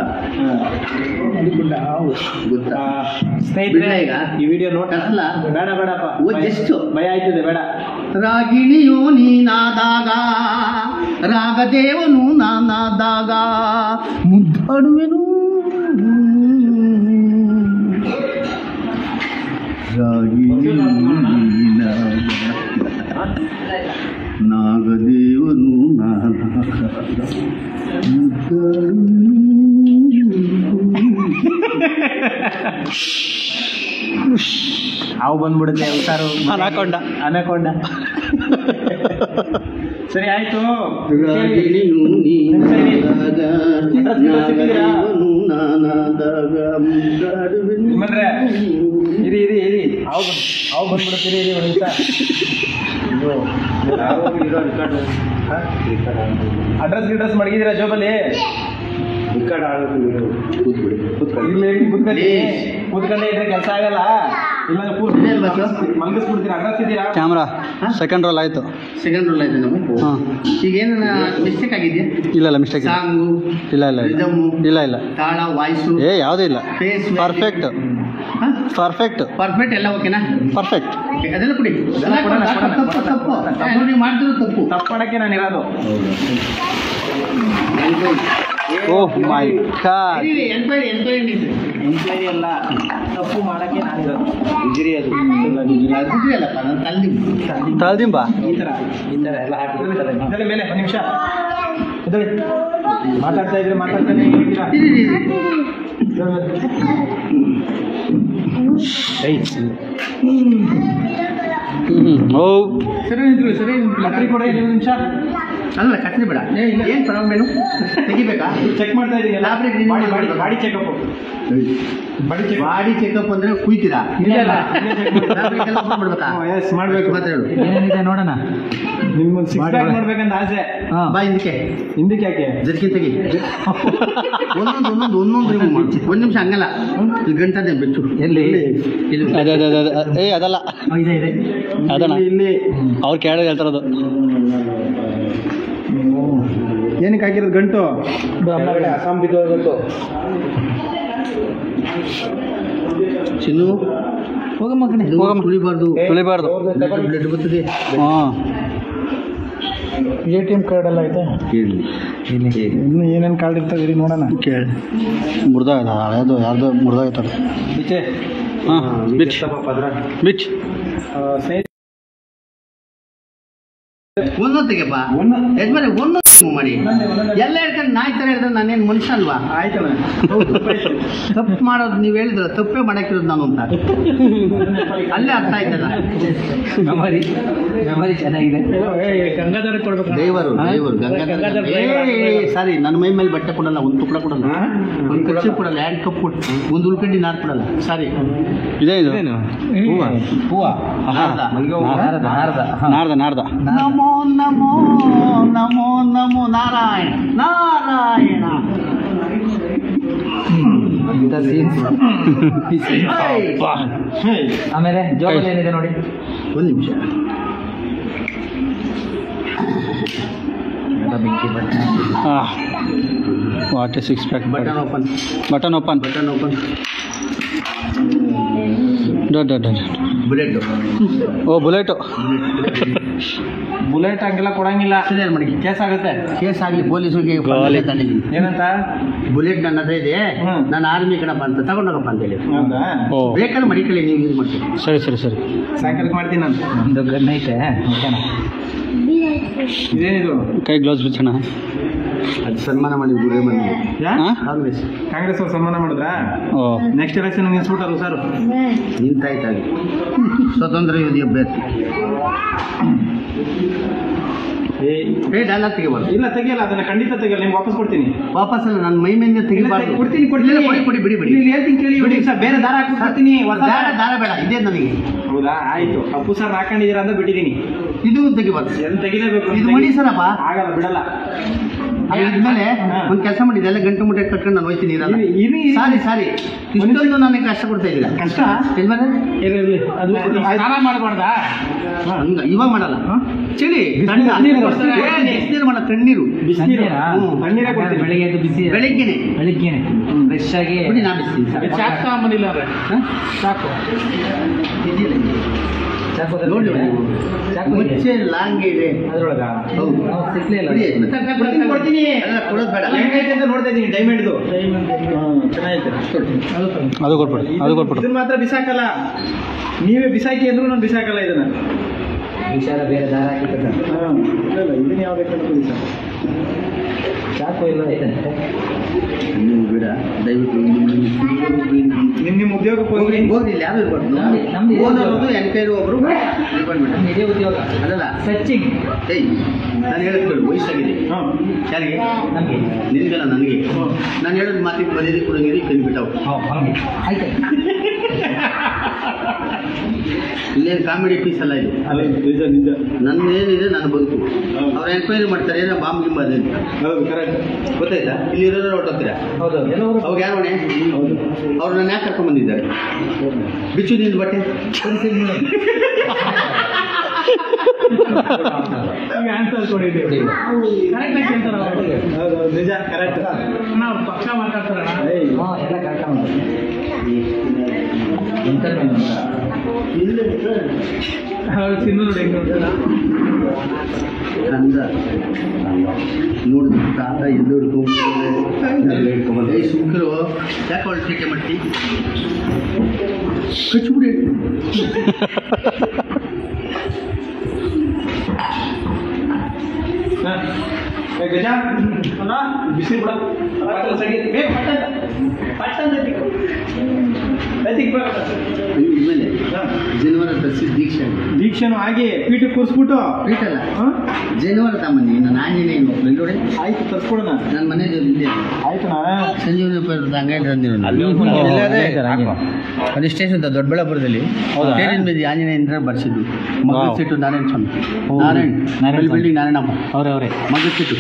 ಗೊತ್ತಾ? ಸ್ನೇಹಿತರೆ, ಬಿಡ್ಲಾ ಈಗ? ಈ ವಿಡಿಯೋ ನೋಟ್ ಅಲ್ಲ. ಬೇಡ ಬೇಡಪ್ಪ, ಓ, ಎಷ್ಟು ಭಯ ಆಯ್ತದೆ, ಬೇಡ. ರಾಗಿಣಿಯೋ ನೀನಾದಾಗ, ರಾಗದೇವನು ನಾನಾದಾಗ, ಮುದ್ದಾಡುವೆನು ರಾಗಿಣಿಯೋ ನೀನಾದಾಗ, ನಾಗದೇವನು ನಾನಾದಾಗ, ಹಾವು ಬಂದ್ಬಿಡುತ್ತೆ. ಹುಷಾರು. ಅನಾಕೊಂಡ. ಅನಕೊಂಡ. ಸರಿ ಆಯ್ತು. ರಾಗಿಣಿಯು ನೀನಾದಾಗ, ನಾಗದೇವನು ನಾನಾದಾಗ, ಮುದ್ದಾಡುವೆನು. ನಿಮ್ಮಂದ್ರೆ ಇರಿ ಇರಿ ಇರಿ ಹಾವು ಬಂದು ಹಾವು ಬಂದ್ಬಿಡುತ್ತೀರಿ. ಇರಿ ಒಂದು ನಿಮಿಷ. ಅಡ್ರೆಸ್ ಗಿಡ್ರೆಸ್ ಮಡಗಿದ್ದೀರಾ ಜೋಬಲ್ಲಿ? ಕೂತ್ಬಿಡಿ. ಇಲ್ಲಿ ಕೂತ್ಕೊಳ್ಳಿ. ಕೂತ್ಕೊಂಡೇ ಇದ್ರೆ ಕೆಲಸ ಆಗಲ್ಲ. ಇಲ್ಲ ಇದೇ ಬಸ್ಸು? ಮಲಗಿಸ್ಬಿಡ್ತೀರಾ ಅಗ್ರಸಿದ್ದೀರಾ ಕ್ಯಾಮ್ರಾ ಸೆಕೆಂಡ್ ರೋಲ್ ಆಯಿತು. ಸೆಕೆಂಡ್ ರೋಲ್ ಆಯ್ತು ನಮ್ಮ ಹಾಂ ಈಗ ಏನು ಮಿಸ್ಟೇಕ್ ಆಗಿದೆಯಾ? ಇಲ್ಲ ಇಲ್ಲ ಮಿಸ್ಟೇಕ್ ಇಲ್ಲ ಸಾಂಗು ಇಲ್ಲ ಇಲ್ಲ ಇಲ್ಲ ರಿದಮ್ಮು ಇಲ್ಲ ಇಲ್ಲ ತಾಳ ವಾಯ್ಸು ಏ ಯಾವುದೂ ಇಲ್ಲ. ಫೇಸ್ ಪರ್ಫೆಕ್ಟ್ ಪರ್ಫೆಕ್ಟ್ ಪರ್ಫೆಕ್ಟ್ ಎಲ್ಲ ಓಕೆನಾ? ಪರ್ಫೆಕ್ಟ್. ಅದೆಲ್ಲ ಕೊಡಿ ಕೊಡೋಣ, ಕೊಡೋಣ, ತಪ್ಪು ಕೊಡೋಣ. ತಪ್ಪು ತಪ್ಪು ನೀವು ಮಾಡ್ತಿರೋ ತಪ್ಪು. ತಪ್ಪಡಕ್ಕೆ ನಾನು ಇರೋದು. Oh my god. Enquiry enquiry enquiry ಅಲ್ಲ, ತಪ್ಪು ಮಾಡಕ್ಕೆ ನಾನಿರೋದು. ಗುಜರಿ ಅದು ಗುಜರಿ ಅಲ್ಲಪ್ಪ ನನ್ನ ತಲ್ಲಿ ತಳ್ದಿಂಬ ಈ ಥರ ಈ ಥರ ಎಲ್ಲ ಹಾಕಿರ್ತಾರೆ. ಇದರ ಮೇಲೆ ಒಂದು ನಿಮಿಷ ಇದರಲ್ಲಿ ಮಾತಾಡ್ತಾ ಇದ್ರೆ ಮಾತಾಡ್ತಾನೆ ಇದ್ದೀರಾ? ಇದರ ಮೇಲೆ. ಏಯ್, ಹ್ಞೂ ಓ ಸರಿ ನಿಂತ್ರು ಸರಿ ಕತ್ರಿ ಕೊಡಿ ಒಂದು ನಿಮಿಷ. ಅಲ್ಲ ಕತ್ರಿ ಬೇಡ ಏನು ಪ್ರಾಬ್ಲಮ್ ತೆಗಿಬೇಕಾ? ಚೆಕ್ ಮಾಡ್ತಾ ಇದ್ದೀನಿ ಎಲ್ಲ. ಲ್ಯಾಬ್ರೇಟರಿ ನೀವು ಬಾಡಿ ಬಾಡಿ ಮಾಡ್ಬೇಕು. Body checkup body check body checkup ಅಂದ್ರೆ ಕುಯ್ತೀರಾ? ಇಲ್ಲ ಇಲ್ಲ ಲ್ಯಾಬ್ರೇಟರಿಗೆಲ್ಲ open ಮಾಡ್ಬೇಕಾ? ಎಸ್ ಮಾಡಬೇಕು. ಮಾತ್ರ ಹೇಳು ಏನೇನಿದೆ ನೋಡೋಣ. ನಿಮ್ಗೊಂದು ಸಿಕ್ಸ್ ಪ್ಯಾಕ್ ಮಾಡ್ಬೇಕಂತ ಆಸೆ. ಹಾಂ ಬಾ ಹಿಂದಕ್ಕೆ ಹಿಂದಕ್ಕೆ ಯಾಕೆ? ಜರ್ಕಿ ತೆಗಿ ಒಂದೊಂದು ಒಂದೊಂದು ಒಂದೊಂದು ರಿಮೂವ್ ಮಾಡಿ. ಒಂದು ನಿಮಿಷ ಹಂಗಲ್ಲ ಇಲ್ಲಿ ಗಂಟದೆ ಬೆಚ್ಚು ಎಲ್ಲಿ? ಇದು ಅದೇ ಅದೇ ಅದೇ ಅದೇ ಏ ಅದಲ್ಲ ಆ, ಇದೆ ಇದೆ. ಅದನ್ನ ಇಲ್ಲಿ ಅವ್ರು ಕೇಳೋದು ಹೇಳ್ತಾರದು. ಏನಕ್ಕೆ ಹಾಕಿರೋದು ಗಂಟು? ಅಸ್ಸಾಂ ಬಿದ್ದೋದ ಗಂಟು. ಚಿನ್ನು ಹೋಗಮ್ಮ ಕಣೆ. ಇದು ತುಳಿಬಾರ್ದು ತುಳಿಬಾರ್ದು. ಬ್ಲಡ್ ಬರ್ತದೆ. ಹಾಂ ಎ ಟಿ ಎಮ್ ಕಾರ್ಡ್ ಎಲ್ಲ ಐತೆ. ಕೇಳಿ ಇನ್ನು ಏನೇನು ಕಾರ್ಡ್ ಇರ್ತದೆ ಇರಿ ನೋಡೋಣ. ಕೇಳಿ ಮುರಿದಾಗದ ಹಳೇದು ಯಾರ್ದು ಮುರಿದಾಗೈತದ. ಬಿಚ್ಚೆ ಹಾಂ ಬಿಚ್ ಪದ್ರ ಬಿಚ್ ಸ್ನೇಹಿತ ಒಂದೊಂದು ತೆಗೆಪ್ಪ ಯಜಮಾನಿ ಒಂದೊಂದು remove ಮಾಡಿ ಎಲ್ಲ ಹೇಳ್ಕೊಂಡು ನಾಯಿ ಥರ ಹೇಳಿದ್ರೆ ನಾನೇನು ಮನುಷ್ಯ ಅಲ್ವಾ? ಆಯ್ತಲ್ಲ. ಹೌದು ತಪ್ಪು ಮಾಡೋದು ನೀವು ಹೇಳಿದ್ರೆ ತಪ್ಪೇ ಮಾಡಕ್ಕಿರೋದು ನಾನು ಅಂತ ಅಲ್ಲೇ ಅರ್ಥ ಆಯ್ತಲ್ಲ. ಮೆಮರಿ ಮೆಮರಿ ಚೆನ್ನಾಗಿದೆ. ಗಂಗಾಧರ ಕೊಡ್ಬೇಕು. ದೇವರು ದೇವರು ಗಂಗಾಧರ ಸಾರಿ ನನ್ನ ಮೈ ಮೇಲೆ ಬಟ್ಟೆ ಕೊಡಲ್ಲ, ಒಂದು ತುಕಡ ಕೊಡಲ್ಲ, ಒಂದು ಕಚ್ಚೆ ಕೊಡಲ್ಲ, ಹ್ಯಾಂಡ್ ಕಪ್ ಕೊಟ್ಟು ಒಂದು ಉಳ್ಕಂಡಿ ನಾರು ಕೊಡಲ್ಲ. ಸಾರಿ ಇದೇ ಇದು ಹೂವ ಹೂವ ನಾರ್ದ. ನಾರದ ನಾರದ ನಾರ್ದ ನಾರ್ದ ನಮೋ ನಮೋ ನಮೋ ನಮೋ ನಾರಾಯಣ ನಾರಾಯಣ. ಇಂಥ ಸೀನ್ಸ್. ಆಮೇಲೆ ಜೋಬಲ್ಲಿ ಏನಿದೆ ನೋಡಿ. ಒಂದು ನಿಮಿಷ what a six pack button open button open button open ಡಡ್ ಡಡ್ ಡಡ್ ಬುಲೆಟ್ ಓ ಬುಲೆಟು ಬುಲೆಟ್ ಹಂಗೆಲ್ಲ ಕೊಡಂಗಿಲ್ಲ, ಕ್ಲಿಯರ್ ಮಾಡಿ. ಕೇಸ್ ಆಗುತ್ತೆ. ಕೇಸ್ ಆಗಲಿ ಪೊಲೀಸರಿಗೆ ಗಾಲಿ. ತಂದಿದ್ದೀನಿ. ಏನಂತ? ಬುಲೆಟ್ ನನ್ನ ಹತ್ರ ಇದೆ, ಹ್ಮ್. ನಾನು ಆರ್ಮಿ ಕಣಪ್ಪ ಅಂತ ತಗೊಂಡೋಗಪ್ಪ ಅಂತ ಹೇಳಿ. ಹೌದಾ? ಓ ಬೇಕಾದ್ರೆ ಮಡಿಕಳಿ ನೀವು ಯೂಸ್ ಮಾಡ್ತೀವಿ. ಸರಿ ಸರಿ ಸರಿ ಸಾಯಂಕಾಲ ಮಾಡ್ತೀನಿ ನಾನು. ಒಂದು ಗನ್ ಐತೆ. ಓಕೆನಾ? ಇದೇನಿದು? ಕೈ ಗ್ಲೌಸ್ ಬಿಚ್ಚೋಣ. ಅದು ಸನ್ಮಾನ ಮಾಡಿ ಗುರೇ ಮಾಡಿ ಯಾ? ಹಾಂ ಕಾಂಗ್ರೆಸ್ ಕಾಂಗ್ರೆಸ್ ಅವ್ರು ಸನ್ಮಾನ ಮಾಡಿದ್ರಾ? ಓ ನೆಕ್ಸ್ಟ್ ಎಲೆಕ್ಷನ್ ನಿಲ್ಸ್ಬಿಟ್ಟಾರು ಸರ್. ನಿಂತಾಯ್ತಾಗಿ ಸ್ವತಂತ್ರ ಯೋಧಿ ಅಭ್ಯರ್ಥಿ. ಏ ಡಾಲರ್ ತೆಗಿಬಾರ್ದು. ಇಲ್ಲ ತೆಗಿಯಲ್ಲ, ಅದನ್ನ ಖಂಡಿತ ತೆಗಿಯಲ್ಲ. ನಿಮ್ಗೆ ವಾಪಸ್ ಕೊಡ್ತೀನಿ. ವಾಪಸ್ ಅಲ್ಲ ನನ್ನ ಮೈ ಮೇಲೆ ತೆಗಿಬಾರ್ದು. ಕೊಡ್ತೀನಿ ಕೊಡ್ತೀನಿ ಕೊಡಿ ಕೊಡಿ ಬಿಡಿ ಬಿಡಿ ಇಲ್ಲಿ ಹೇಳ್ತೀನಿ ಕೇಳಿ. ಬಿಡಿ. ಸರ್ ಬೇರೆ ದಾರ ಹಾಕಿ ಕೊಡ್ತೀನಿ. ಹೊಸ ದಾರ ದಾರ ಬೇಡ, ಇದೇ ನನಗೆ. ಹೌದಾ? ಆಯ್ತು. ಅಪ್ಪು ಸರ್ ಹಾಕೊಂಡಿದ್ದೀರಾ ಅಂತ ಬಿಟ್ಟಿದ್ದೀನಿ. ಇದು ತೆಗಿಬಾರ್ದು. ಎಲ್ಲಿ ತೆಗಿಲೇಬೇಕು? ಇದು ಮಡಿ ಸರಪ್ಪ. ಆಗಲ್ಲ, ಬಿಡಲ್ಲ. ಇದ್ಮೇಲೆ ಒಂದು ಕೆಲಸ ಮಾಡಿ, ಇದೆಲ್ಲ ಗಂಟು ಮುಟ್ಟೆ ಕಟ್ಕೊಂಡು ನಾನು ಹೋಯ್ತೀನಿ. ಇರಲ್ಲ. ಇರಿ, ಇರಿ, ಇರಿ. ಸಾರಿ ಸಾರಿ ಇಷ್ಟೊಂದು ನನಗೆ ಕಷ್ಟ ಕೊಡ್ತಾ ಇದ್ದೀರಾ. ಕಷ್ಟ ಯಜಮಾನ್ರೆ? ಇರ್ಲಿ, ಇರ್ಲಿ. ಅದು ಸ್ನಾನ ಮಾಡಬಾರ್ದಾ? ಹಂಗ ಇವಾಗ ಮಾಡಲ್ಲ. ಚಳಿ ತಣ್ಣ. ಬಿಸಿನೀರು ಕೊಡ್ತಾರೆ. ಏ, ಬಿಸಿನೀರು ಮಾಡಲ್ಲ, ತಣ್ಣೀರು. ಬಿಸಿನೀರು. ಹ್ಮ್. ತಣ್ಣೀರೇ ಕೊಡ್ತೀನಿ. ಬೆಳಿಗ್ಗೆ ಎದ್ದು ಬಿಸಿ ಬೆಳಿಗ್ಗೆನೆ ಬೆಳಿಗ್ಗೆನೆ ಫ್ರೆಶ್ ಆಗಿ ಬಿಡಿ, ನಾ ಬಿಸ್ತೀನಿ ಸರ್. ಚಾಕು ತಗೊಂಬಂದಿಲ್ಲ ಅವ್ರೆ. ಚಾಕು ಇದಿಲ್ಲ. ಚಾಕು ನೋಡಿ ಚಾಕು ಇದೆ. ಮುಚ್ಚೆ ಲಾಂಗ್ ಇದೆ ಅದ್ರೊಳಗ ಹೌದು. ನಾವು ಸಿಕ್ಲೇ ಇಲ್ಲ. ಬಿಡಿ. ಕೊಡ್ತೀನಿ, ಕೊಡ್ತೀನಿ. ಅಲ್ಲ, ಕೊಡೋದು ಬೇಡ. ಹೆಂಗೈತೆ ಅಂತ ನೋಡ್ತಾ ಇದ್ದೀನಿ. ಡೈಮಂಡ್ದು ಚೆನ್ನಾಗೈತೆ. ಅದು ಕೊಟ್ಬಿಡಿ ಅದು ಕೊಟ್ಬಿಡು. ಇದನ್ನ ಮಾತ್ರ ಬಿಸಾಕಲ್ಲ. ನೀವೇ ಬಿಸಾಕಿ ಅಂದ್ರೂ ನಾನು ಬಿಸಾಕಲ್ಲ ಇದನ್ನ. ವಿಚಾರ ಬೇರೆ ದಾರ ಹಾಕಿ ಕಟ್ಟ. ಹಾಂ, ಇಲ್ಲ ಇಲ್ಲ, ಇದನ್ನ ಯಾವ ಬೇಕಾದ್ರೂ ಬಿಸಾಕ. ಚಾಕು ಇಲ್ಲ ಐತಂತೆ. ನೀವು ಬೇಡ ದಯವಿಟ್ಟು ನಿಮ್ ನಿಮ್ಮ ಉದ್ಯೋಗಕ್ಕೆ ಹೋಗಿ ಹೋಗಿ ಇಲ್ಲಿ ಯಾರು ಇರ್ಬಾರ್ದು. ನಮ್ದು- ನಮ್ದು ಇದೆ ಓನರ್ ಉದ್ಯೋಗ. ಒಬ್ರು, ಎನ್ಕ್ವೈರಿ ಒಬ್ರು ಡಿಪಾರ್ಟ್ಮೆಂಟ್. ನಮ್ಗೆ ಇದೇ ಉದ್ಯೋಗ. ಅದಲ್ಲ ಸರ್ಚಿಂಗ್ ಏಯ್ ನಾನು ಹೇಳೋದು ಕೇಳು, ವಯಸ್ಸಾಗಿದೆ ಹಾಂ ಯಾರಿಗೆ? ನಮಗೆ. ನಿನ್ಗಲ್ಲ ನನಗೆ. ನಾನು ಹೇಳೋದು ಮಾತಿಗೆ ಮರ್ಯಾದೆ ಕೊಡಂಗಿರಿ ಕೈ ಬಿಟ್ಟವು. ಹೌದು ಹಂಗೆ ಆಯ್ತು. ಇಲ್ಲೇ ಕಾಮಿಡಿ ಪೀಸ್ ಅಲ್ಲ ಇದು. ನಿಜ ನಿಜ. ನನ್ನ ಏನಿದೆ ನನ್ನ ಬದುಕು. ಅವ್ರು ಎನ್ಕ್ವೈರಿ ಮಾಡ್ತಾರೆ ಏನೋ ಬಾಂಬ್ ಗಿಂಬ ಅದೇ ಅಂತ. ಹೌದು ಕರೆಕ್ಟ್. ಗೊತ್ತಾಯ್ತಾ? ಇಲ್ಲಿ ಇರೋರು ಹೊರಟೋಗ್ತೀರಾ? ಹೌದು ಅವಾಗ ಯಾರು ಹೊಣೆ? ಹೌದು. ಅವ್ರು ನನ್ನ ಯಾಕೆ ಕರ್ಕೊಂಡ್ ಬಂದಿದ್ದಾರೆ? ಬಿಚ್ಚು ನಿಂದು ಬಟ್ಟೆ ಆನ್ಸರ್ ಕೊಡಿದ್ದೀವಿ ಕರೆಕ್ಟಾಗಿ ಕೇಳ್ತಾರ ಹೌದು ನಿಜ ಕರೆಕ್ಟ್. ಅವ್ರು ಪಕ್ಕ ಮಾತಾಡ್ತಾರಣ ಎಲ್ಲ ಕರೆಕ್ಟ್ ಅವ್ರು ತಿನ್ನು ನೋಡಿ ಹೆಂಗೆ ನೋಡ್ತಾರ ಅಂದ ನೋಡಿದ ತಾತ ಎದ್ದು ಹಿಡ್ಕೊಂಡ್ಬಂದು ಏ ಸುಂಕರು ಯಾಕೆ ಅವಳು ಟೀಕೆ ಮಾಡ್ತಿ ಕಚ್ಬಿಡಿ ಗಜ ಅಣ್ಣ ಬಿಸಿ ಬಿಡ ಇನ್ಮೇಲೆ ಜನಿವಾರ ತರಿಸಿ ದೀಕ್ಷೆ ದೀಕ್ಷೆನೂ ಹಾಗೆ ಪೀಠ ಕೂರಿಸ್ಬಿಟ್ಟು ಪೀಠಲ್ಲ ಜನಿವಾರ ತಮ್ಮನಿ ನಾನು ಆಂಜನೇಯ ಮಕ್ಕಳು ನೋಡಿ ಆಯ್ತು ತರ್ಸ್ಕೊಡೋಣ. ನನ್ನ ಮನೆ ಇಲ್ಲಿ ಆಯ್ತಣ್ಣ. ಸಂಜೀವನ ಅಂಗಡಿ ಅದು ಸ್ಟೇಷನ್ ದೊಡ್ಡಬಳ್ಳಾಪುರದಲ್ಲಿ ಸ್ಟೇಷನ್ ಮೇಲೆ ಆಂಜನೇಯ ಬರ್ಸಿದ್ದು ಮಗದ ಸೀಟು ನಾರಾಯಣ ಸ್ವಾಮಿ ನಾರಾಯಣ್ ಬಿಲ್ಡಿಂಗ್ ನಾರಾಯಣಪ್ಪ ಅವರೇ ಅವರೇ ಮಗದ ಸೀಟು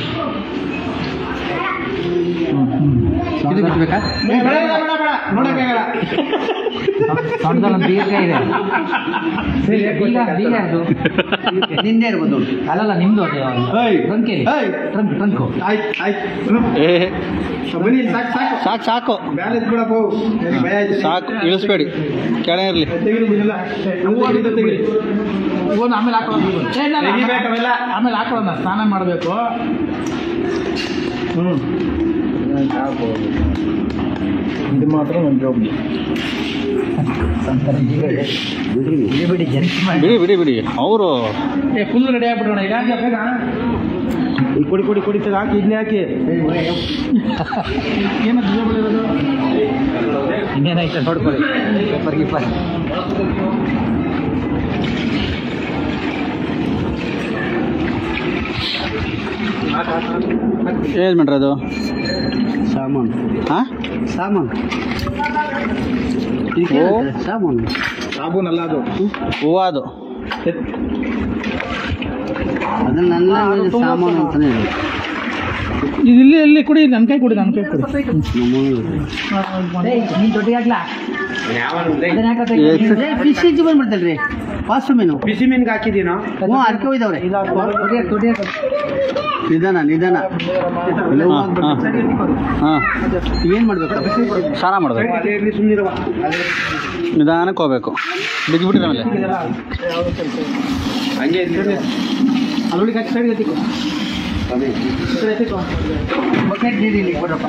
ಇದು ಬಿಡ್ಬೇಕಾ ನೋಡಕ್ಕಾಗಲ್ಲ. ದೀರ್ಘ ಇದೆ ನಿನ್ನೆ ಇರ್ಬೋದು ಅಲ್ಲಲ್ಲ ನಿಮ್ದು ಅದು ಟ್ರಂಕೇಲಿ ಟ್ರಂಕ್ ಟ್ರಂಕು ಆಯ್ತು ಆಯ್ತು ಬನ್ನಿ ಸಾಕು ಸಾಕು ಸಾಕು ಸಾಕು ಬ್ಯಾಲೆನ್ಸ್ ಬಿಡಪ್ಪ ಭಯ ಆಯ್ತು. ಸಾಕು ಇಳಿಸ್ಬೇಡಿ ಕೆಳಗೆ ಇರಲಿ. ತೆಗಿರಿ ಬಿಡಲ್ಲ ಹೂವು ಆಗಿದ್ದ ತೆಗಿರಿ. ಇವನು ಆಮೇಲೆ ಹಾಕೊಳ್ಳೋದು ತೆಗಿಬೇಕು ಅವೆಲ್ಲ. ಆಮೇಲೆ ಹಾಕೊಳ್ಳೋಣ ಸ್ನಾನ ಮಾಡಬೇಕು. ಹ್ಞೂ ಇದು ಮಾತ್ರ ನನ್ನ ಜಾಬ್. ಬಿಡಿ ಬಿಡಿ ಬಿಡಿ ಅವರು ಏ ಫುಲ್ ರೆಡಿ ಆಗ್ಬಿಟ್ರೋಣ ಈಗ ಬೇಗ ಕೊಡಿ ಕೊಡಿ ಕೊಡಿ ತೆಗೆ ಹಾಕಿ ಇದನ್ನೇ ಹಾಕಿ. ಏನು ದುಡ್ಡು ಇರೋದು ಇನ್ನೇನಾಯ್ತು ನೋಡ್ಕೊಳ್ಳಿ ಪೇಪರ್ ಗೀಪರ್. ಏನು ಮಾಡ್ರಿ ಅದು ಸಾಮಾನು ಹಾಂ ಸಾಮಾನು ಓ. ಸಾಮಾನು ಸಾಬೂನ್ ಅಲ್ಲ ಅದು. ಹೂವು ಅದು ಅದನ್ನ ನನ್ನ ಸಾಮಾನು ಅಂತಾನೆ ಹೇಳೋದು. ಇದು ಇಲ್ಲಿ ಇಲ್ಲಿ ಕುಡಿ ನನ್ನ ಕೈ ಕುಡಿ ನನ್ನ ಕೈ ಕುಡಿ ಫಿಶ್ ಇಜ್ಜಿ ಬಂದ್ಬಿಡ್ತಲ್ರಿ ಫಾಸ್ಟ್ ಮೀನು ಬಿಸಿ ಮೀನ್ಗೆ ಹಾಕಿದ್ದೀನೋ. ಹ್ಞೂ ಅದಕ್ಕೆ ಹೋಯ್ದವ್ರೆ ನಿಧಾನ ನಿಧಾನ ಹಾಂ ಏನು ಮಾಡ್ಬೇಕು ಸ್ನಾನ ಮಾಡಬೇಕು ಸುಮ್ಮನಿರುವ ನಿಧಾನಕ್ಕೆ ಹೋಗ್ಬೇಕು ಬಿದ್ದುಬಿಟ್ಟಿದೆ ಆಮೇಲೆ ಹಂಗೆ ಅಲ್ಲೊಳಿಗೆ ಹಚ್ಚಿ ಸೈಡ್ಗೆ ಎತ್ತಿಕೊ. ಬಕೆಟ್ ನೀರಿಲ್ಲಿ ಕೊಡಪ್ಪ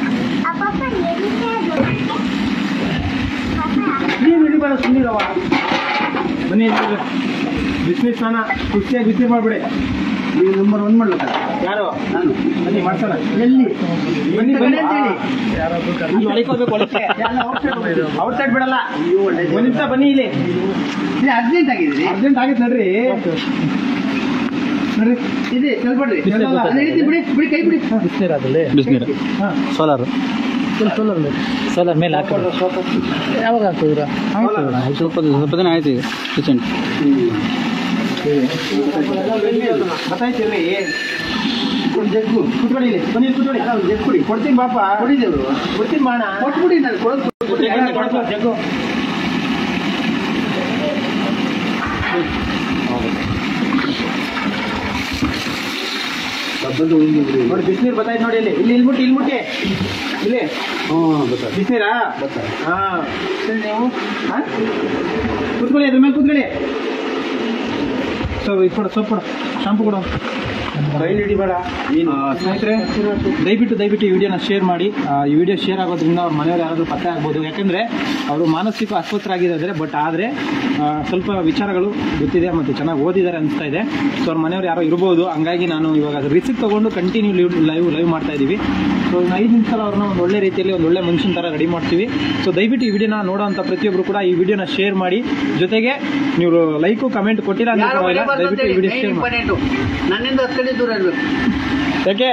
ನೀನು ಹಿಡಿಬೇಡ ಸುಮ್ಮನಿರವ. ಬನ್ನಿ ಬಿಸಿನೀರು ಸ್ನಾನ ಖುಷಿಯಾಗಿ ಬಿಸಿ ಮಾಡಿಬಿಡಿ. ನೀವು ನಂಬರ್ ಒನ್ ಮಾಡ್ಬೇಕಲ್ಲ ಯಾರು ನಾನು ಬನ್ನಿ ಮಾಡ್ಸೋಣ. ಎಲ್ಲಿ ಬನ್ನಿ ಬನ್ನಿ ಹೇಳಿ ಒಳಕೋಗ್ಬೇಕು ಒಳಕ್ಕೆ ಔಟ್ ಸೈಡ್ ಬಿಡಲ್ಲ. ಒಂದು ನಿಮಿಷ ಬನ್ನಿ ಇಲ್ಲಿ ಅರ್ಜೆಂಟ್ ಆಗಿದ್ದೀರಿ ಅರ್ಜೆಂಟ್ ಆಗಿತ್ತು ನಡ್ರಿ ನೋಡ್ರಿ ಇದೆ ಕೇಳ್ಬೇಡ್ರಿ ಹಿಡಿತೀನಿ ಬಿಡಿ ಬಿಡಿ ಕೈ ಬಿಡಿ ಬಿಸಿನೀರು ಅದಲ್ಲಿ ಬಿಸಿನೀರು ಸೋಲಾರು ಸೋಲರ್ ಸೋಲರ್ ಮೇಲೆ ಹಾಕೋದು ಯಾವಾಗ ಹಾಕಿದ್ರ ಸ್ವಲ್ಪ ಸ್ವಲ್ಪ ದಿನ ಆಯ್ತು ಈಗ ಕಿಚನ್ ಗೊತ್ತಾಯ್ತಿರ್ರಿ. ಜಗ್ಗು ಕುತ್ಕೊಳ್ಳಿ ಇಲ್ಲಿ ಬನ್ನಿ ಕುತ್ಕೊಳ್ಳಿ. ಜಗ್ ಕುಡಿ ಕೊಡ್ತೀನಿ ಬಾಪ. ಕೊಡಿದೇವ್ರು ಕೊಡ್ತೀನಿ ಬಾಣ ಕೊಟ್ಬಿಡಿ ನಾನು ಕೊಡೋದು ಜಗ್ಗು ನೋಡಿ ಬಿಸಿನೀರು ಬತ್ತಾಯ್ತು ನೋಡಿ ಇಲ್ಲಿ ಇಲ್ಲಿ ಇಲ್ಬಿಟ್ಟು ಇಲ್ಬಿಟ್ಟು ಇಲ್ಲಿ ಹ್ಞೂ ಗೊತ್ತಾಯ್ತು ಬಿಸಿನೀರಾ ಹಾಂ ಸರಿ ನೀವು ಹಾಂ ಕೂತ್ಕೊಳ್ಳಿ ಅದ್ರ ಮೇಲೆ ಕೂತ್ಕೊಳ್ಳಿ. ಸೊ ಇದು ಕೊಡು ಸೊಪ್ಪು ಕೊಡು ಶಾಂಪು ಕೊಡು ಕೈಲಿ ಹಿಡಿಬೇಡ. ಸ್ನೇಹಿತರೆ ದಯವಿಟ್ಟು ದಯವಿಟ್ಟು ಈ ವಿಡಿಯೋನ ಶೇರ್ ಮಾಡಿ. ಈ ವಿಡಿಯೋ ಶೇರ್ ಆಗೋದ್ರಿಂದ ಅವ್ರ ಮನೆಯವ್ರು ಯಾರಾದರೂ ಪತ್ತೆ ಆಗ್ಬೋದು. ಯಾಕೆಂದರೆ ಅವರು ಮಾನಸಿಕ ಅಸ್ವಸ್ಥರಾಗಿದ್ದಾರೆ. ಬಟ್ ಆದರೆ ಸ್ವಲ್ಪ ವಿಚಾರಗಳು ಗೊತ್ತಿದೆ ಮತ್ತು ಚೆನ್ನಾಗಿ ಓದಿದ್ದಾರೆ ಅನಿಸ್ತಾ ಇದೆ. ಸೊ ಅವ್ರ ಮನೆಯವ್ರು ಯಾರೋ ಇರ್ಬೋದು. ಹಂಗಾಗಿ ನಾನು ಇವಾಗ ರಿಸಿಕ್ ತೊಗೊಂಡು ಕಂಟಿನ್ಯೂ ಲೈವ್ ಲೈವ್ ಲೈವ್ ಮಾಡ್ತಾ ಇದ್ದೀವಿ. ಸೊ ಒಂದು ಐದು ನಿಮಿಷದಲ್ಲಿ ಅವ್ರನ್ನ ಒಂದು ಒಳ್ಳೆ ರೀತಿಯಲ್ಲಿ ಒಂದು ಒಳ್ಳೆ ಮನುಷ್ಯನ ಥರ ರೆಡಿ ಮಾಡ್ತೀವಿ. ಸೊ ದಯವಿಟ್ಟು ಈ ವಿಡಿಯೋನ ನೋಡೋಂಥ ಪ್ರತಿಯೊಬ್ಬರು ಕೂಡ ಈ ವಿಡಿಯೋನ ಶೇರ್ ಮಾಡಿ. ಜೊತೆಗೆ ನೀವು ಲೈಕು ಕಮೆಂಟ್ ಕೊಟ್ಟಿಲ್ಲ ಅಂತ ದಯವಿಟ್ಟು ಈ ವಿಡಿಯೋ ಶೇರ್ ಮಾಡಿ. ನನ್ನಿಂದ ಹತ್ತು ಕಡೆ ದೂರ ಇರಬೇಕು. ಯಾಕೆ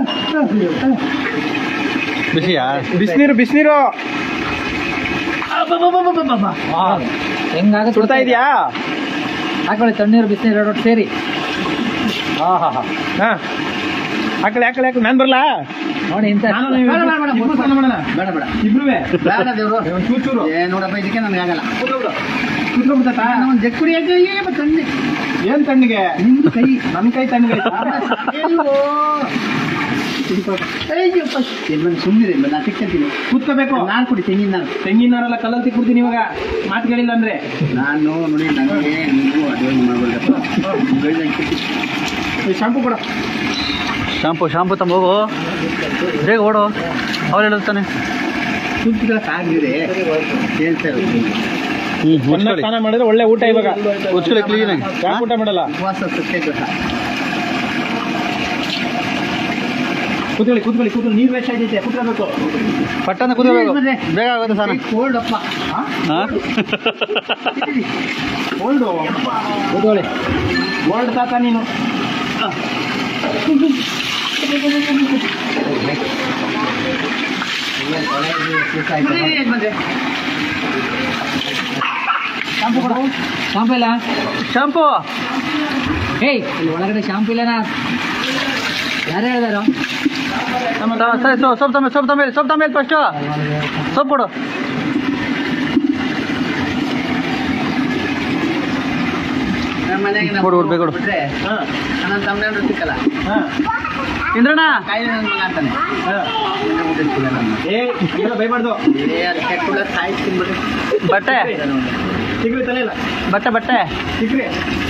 ಬಿಸಿಯಾ ಬಿಸಿನೀರು ಬಿಸಿನೀರು ಹೆಂಗಾಗುತ್ತೆ ಸುಡ್ತಾ ಇದೆಯಾ? ಹಾಕೊಳ್ಳಿ ತಣ್ಣೀರು ಬಿಸಿನೀರು ಎರಡು ಸೇರಿ. ಹಾಂ ಹಾಂ ಹಾಂ ಹಾಂ ಹಾಕಳಿ ಹಾಕಳಿ ಹಾಕಳಿ ನಾನು ಬರಲ್ಲ ನೋಡಿ ಇಂಥ ನಾನು ನೀವು ಬೇಡ, ಬೇಡ, ಬೇಡ, ಇಬ್ರು ಸ್ನಾನ ಮಾಡೋಣ. ಬೇಡ ಬೇಡ ಇಬ್ರೂ ಬೇಡ ದೇವ್ರು. ಒಂದು ಚೂರು ಚೂರು ಏ ನೋಡಪ್ಪ ಇದಕ್ಕೆ ನನಗೆ ಆಗಲ್ಲ. ಕೂತ್ಕೊಂಡ್ಬಿಡ್ತಾ ಒಂದು ಜಕ್ಕುಡಿ ಯಾಕೆ ಏ ತಣ್ಣಿ ಏನ್ ತಣ್ಣಿಗೆ? ನಿಮ್ದು ಕೈ ನನ್ನ ಕೈ ತಣ್ಣಿಗೆ ಸುಮ್ಮನೆ ನಾನು ಸಿಕ್ಕಿರ್ತೀನಿ. ಕೂತ್ಕೋಬೇಕು. ನಾನು ಕುಡಿ ತೆಂಗಿನ ನಾನು ತೆಂಗಿನಾರೆಲ್ಲ ಕಲ್ಲಲ್ಲಿ ಕುಡ್ತೀನಿ ಇವಾಗ ಮಾತುಗಳಿಲ್ಲ ಅಂದ್ರೆ. ನಾನು ನೋಡಿ ನನಗೆ ನೀವು ಅಡುಗೆ ಮಾಡ್ಬೋದಪ್ಪ. ಶಾಂಪು ಕೊಡ. ಶಾಂಪು ಶಾಂಪು ತಮ್ಮ ಹೋಗು ಬೇಗ ಓಡು ಅವ್ರು ಹೇಳುತ್ತಾನೆ. ಸುತ್ತಿಗಳ ಸಾಗಿದೆ ಏನು ಸರ್ ಚೆನ್ನಾಗಿ ಸ್ನಾನ ಮಾಡಿದ್ರೆ ಒಳ್ಳೆ ಊಟ ಇವಾಗ. ಕ್ಲೀನ್ ಯಾಕೆ ಊಟ ಮಾಡಲ್ಲ? ಉಪವಾಸ ಸತ್ಯ ಗೊತ್ತಾ? ಕೂತ್ಕೊಳ್ಳಿ ಕೂತ್ಕೊಳ್ಳಿ ಕೂತ್ಕೊಳ್ಳಿ. ನೀರು ವೇಸ್ಟ್ ಆಗೈತೆ, ಕೂತ್ಕೋಬೇಕು. ಪಟ್ಟಣ ಕೂತ್ಕೋಬೇಕು, ಬೇಗ ಆಗುತ್ತೆ ಸ್ನಾನ. ಕೋಲ್ಡ್ ಅಪ್ಪ ಓಲ್ಡು ಕೂತ್ಕೊಳ್ಳಿ. ಓಲ್ಡ್ ತಾತ ನೀನು. ಶಾಂಪು ಕೊಡು. ಶಾಂಪು ಇಲ್ಲ ಶಾಂಪು. ಏಯ್ ಇಲ್ಲಿ ಒಳಗಡೆ ಶಾಂಪು ಇಲ್ಲನಾ? ಯಾರು ಹೇಳಿದಾರು? ಸರಿ ಸೊ ಸೊಪ್ಪು ತಮ್ಮ ಸೊಪ್ಪು ತಮ್ಮ ಸೊಪ್ಪು ತಮ್ಮ ಫಸ್ಟು ಸೊಪ್ಪು ಕೊಡು. ಮನೆಗೆ ಕೊಡು, ಕೊಡು, ಬೇಗ ಕೊಡು. ಬಿಟ್ರೆ ಹಾಂ ನನ್ನ ತಮ್ಮನೇನು ಸಿಕ್ಕಲ್ಲ. ಹಾಂ ಇಂದ್ರಣ್ಣ ಕಾಯಿಲೆ ನನ್ನ ಮಗ ಅಂತಾನೆ. ಹಾಂ ಇನ್ನೂ ಊಟ ಸಿಗಲ್ಲ ನಮ್ಗೆ. ಏ ಎಲ್ಲ ಬೈಬಾರ್ದು. ಏ ಅದು ಕೆಟ್ಟ ಸಾಯ್ತು ತಿನ್ಬಿಟ್ರೆ ಬಟ್ಟೆ ಸಿಗ್ರಿ ತಲೆ ಇಲ್ಲ. ಬಟ್ಟೆ ಬಟ್ಟೆ ಸಿಗ್ರಿ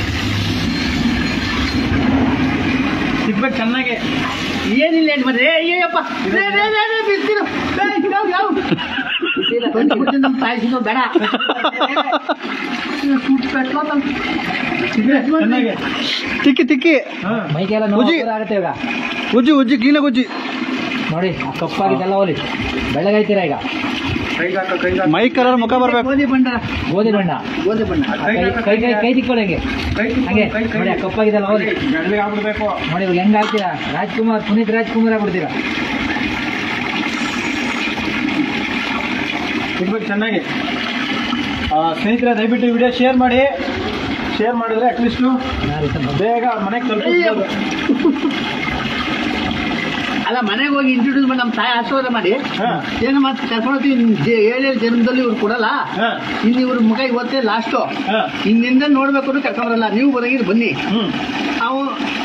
ಸಿಗ್ಬೇಕು ಚೆನ್ನಾಗಿ. ಏನಿಲ್ಲ ಏನು ಬಂದ್ರೆ ಅಯ್ಯಪ್ಪ ಬಿಸ್ತಿರು ಯಾವ ನಮ್ಮ ತಾಯಿಸಿದ್ರು ಬೇಡ ಸಿಗ್ರಿ ಚೆನ್ನಾಗಿ. ತಿಕ್ಕಿ ತಿಕ್ಕಿ ಹಾಂ ಮೈಗೆಲ್ಲ ಉಜ್ಜಿ. ನೋವು ಆಗುತ್ತೆ ಇವಾಗ. ಉಜ್ಜಿ ಉಜ್ಜಿ ಕ್ಲೀನಾಗಿ ಉಜ್ಜಿ. ನೋಡಿ ಆ ಕಪ್ಪಾಗಿದ್ದೆಲ್ಲ ಹೋಲಿ ಬೆಳ್ಳಗೈತೀರಾ ಈಗ. ಕೈಗೆ ಹಾಕ ಕೈಗೆ ಹಾಕ. ಮೈ ಕಲರ್ ಮುಖ ಬರ್ಬೇಕು. ಗೋಧಿ ಬಣ್ಣ ಗೋಧಿ ಬಣ್ಣ. ಗೋಧಿ ಬಣ್ಣ ಆ ಕೈ ಕೈ ಕೈ ಕೈ ತಿಕ್ಕೊಳ್ಳಿ ಹಂಗೆ ಕೈ ಹಂಗೆ ಕೈ ಕೈ ನೋಡಿ ಆ ಕಪ್ಪಾಗಿದ್ದೆಲ್ಲ ಹೋಲಿ. ಬೆಳ್ಳಗೆ ಆಗ್ಬಿಡ್ಬೇಕು. ನೋಡಿ ಇವಾಗ ಹೆಂಗ್ ಆಗ್ತೀರಾ? ರಾಜ್ಕುಮಾರ್ ಪುನೀತ್ ರಾಜ್ಕುಮಾರ್ ಆಗ್ಬಿಡ್ತೀರಾ. ಸಿಗ್ಬೇಕು ಚೆನ್ನಾಗಿ. ಸ್ನೇಹಿತರೆ ದಯವಿಟ್ಟು ವಿಡಿಯೋ ಶೇರ್ ಮಾಡಿ. ಶೇರ್ ಮಾಡಿದ್ರೆ ಅಟ್ಲೀಸ್ಟು ಬೇಗ ಮನೆಗೆ ತಲುಪಿಸ್ಬೋದು. ಅಲ್ಲ ಮನೆಗೆ ಹೋಗಿ ಇಂಟ್ರೊಡ್ಯೂಸ್ ಮಾಡಿ ನಮ್ಮ ತಾಯಿ ಆಶೀರ್ವಾದ ಮಾಡಿ ಹಾಂ ಏನು ಮತ್ತೆ ಕರ್ಕೊಂಡು ಏಳೇಳು ಜನ್ಮದಲ್ಲಿ ಇವ್ರು ಕೊಡಲ್ಲ. ಹಾಂ ಇನ್ನು ಇವ್ರ ಮುಖ ಇವತ್ತೇ ಲಾಸ್ಟು. ಹಾಂ ಇನ್ನಿಂದ ನೋಡ್ಬೇಕು ಅಂದ್ರೆ ಕರ್ಕೊಂಬರಲ್ಲ. ನೀವು ಬರಂಗಿದ್ರೆ ಬನ್ನಿ ಹ್ಞೂ ಅವು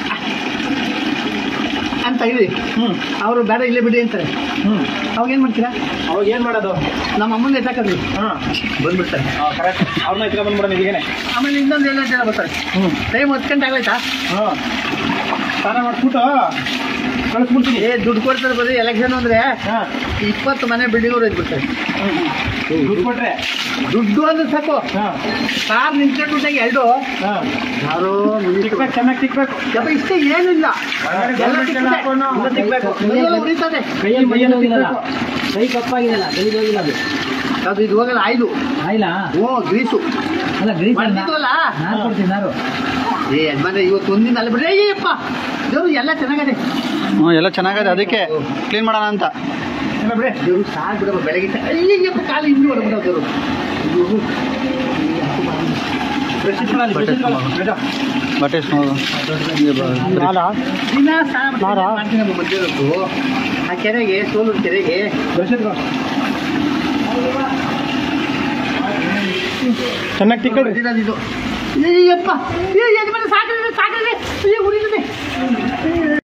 ಅಂತ ಹೇಳಿ ಹ್ಞೂ ಅವರು ಬೇಡ ಇಲ್ಲೇ ಬಿಡಿ ಅಂತಾರೆ. ಹ್ಞೂ ಅವಾಗ ಏನು ಮಾಡ್ತೀರಾ? ಅವಾಗ ಏನು ಮಾಡೋದು? ನಮ್ಮ ಅಮ್ಮನ ಎತ್ತಾಕದ್ರಿ ಹಾಂ ಬಂದ್ಬಿಡ್ತಾರೆ. ಹಾಂ ಕರೆಕ್ಟ್. ಅವ್ರನ್ನ ಎತ್ಕೊಂಡು ಬಂದ್ಬಿಡೋಣ ಇದೀಗೇನೆ. ಆಮೇಲೆ ಇನ್ನೊಂದು ಏಳು ಜನ ಬರ್ತಾರೆ. ಹ್ಞೂ ಟೈಮ್ ಹತ್ತು ಗಂಟೆ ಆಗೈತಾ? ಹಾಂ ಸ್ನಾನ ಮಾಡಿಸ್ಬಿಟ್ಟು ಕಳಿಸ್ಬಿಡ್ತೀನಿ. ಏ ದುಡ್ಡು ಕೊಡ್ತಾರೆ ಬರೀ ಎಲೆಕ್ಷನ್ ಅಂದರೆ ಹಾಂ ಇಪ್ಪತ್ತು ಮನೆ ಬಿಲ್ಡಿಂಗ್ ಅವ್ರು ಎದ್ಬಿಡ್ತಾರೆ. ದುಡ್ಡು ಕೊಟ್ರೆ ದುಡ್ಡು ಅಂದ್ರೆ ಸಾಕು. ಹಾಂ ಕಾರ್ ನಿಂತ್ಕೊಂಡ್ಬಿಟ್ಟಾಗ ಎರಡು ಹಾಂ ಯಾರೋ ಸಿಗ್ಬೇಕು ಚೆನ್ನಾಗಿ ಸಿಗ್ಬೇಕು. ಯಪ್ಪ ಇಷ್ಟೇ ಏನಿಲ್ಲ. ಎಲ್ಲ ಎಲ್ಲ ಹಾಕೊಂಡು ಎಲ್ಲ ಸಿಗ್ಬೇಕು. ಮೈಯೆಲ್ಲ ಉರಿತದೆ. ಕೈ ಮೈಯಲ್ಲಿ ಹೋಗಿಲ್ಲ, ಕೈ ಕಪ್ಪಾಗಿದೆಲ್ಲ, ಗಲೀಜ್ ಹೋಗಿಲ್ಲ ಅದು. ಅದು ಇದು ಹೋಗಲ್ಲ ಆಯ್ಲು. ಆಯ್ಲ ಓ ಗ್ರೀಸು ಅಲ್ಲ ಗ್ರೀಸ್ ಬಂದಿದ್ವಲ್ಲ. ನಾನು ಕೊಡ್ತೀನಿ ನಾರು. ಏ ಯಜಮಾನ್ರೆ ಇವತ್ತು ಒಂದಿನ ಅಲ್ಲಿ ಬಿಡ್ರಿ. ಅಯ್ಯಪ್ಪ ದೇವ್ರು ಎಲ್ಲ ಚೆನ್ನಾಗದೆ. ಹ್ಞೂ ಎಲ್ಲ ಚೆನ್ನಾಗಿದೆ, ಅದಕ್ಕೆ ಕ್ಲೀನ್ ಮಾಡೋಣ ಅಂತ. ಎಲ್ಲ ಬಿಡಿ. ದೇವ್ರು ಸಾಕು ಬಿಡಪ್ಪ ಬೆಳಗ್ಗೆ ಅಯ್ಯಪ್ಪ ಕಾಲು ಇನ್ನೂ ಹೊರಬಿಡೋ ದೇವ್ರು. ಬಟ್ಟೆ ದಿನ ಸ್ನಾನ ಮಾಡ್ತೀನಿ ಮಧ್ಯಾಹ್ನದ್ದು ಆ ಕೆರೆಗೆ ಸೋಲೂರು ಕೆರೆಗೆ ಚೆನ್ನಾಗಿ ತಿಕ್ಕಳ್ರಿ. ಇದು ಅಯ್ಯಪ್ಪ ಏ ಯಜಮಾನ ಸಾಕ್ರಿ ಸಾಕ್ರಿ ಅಯ್ಯೋ ಉರಿತದೆ.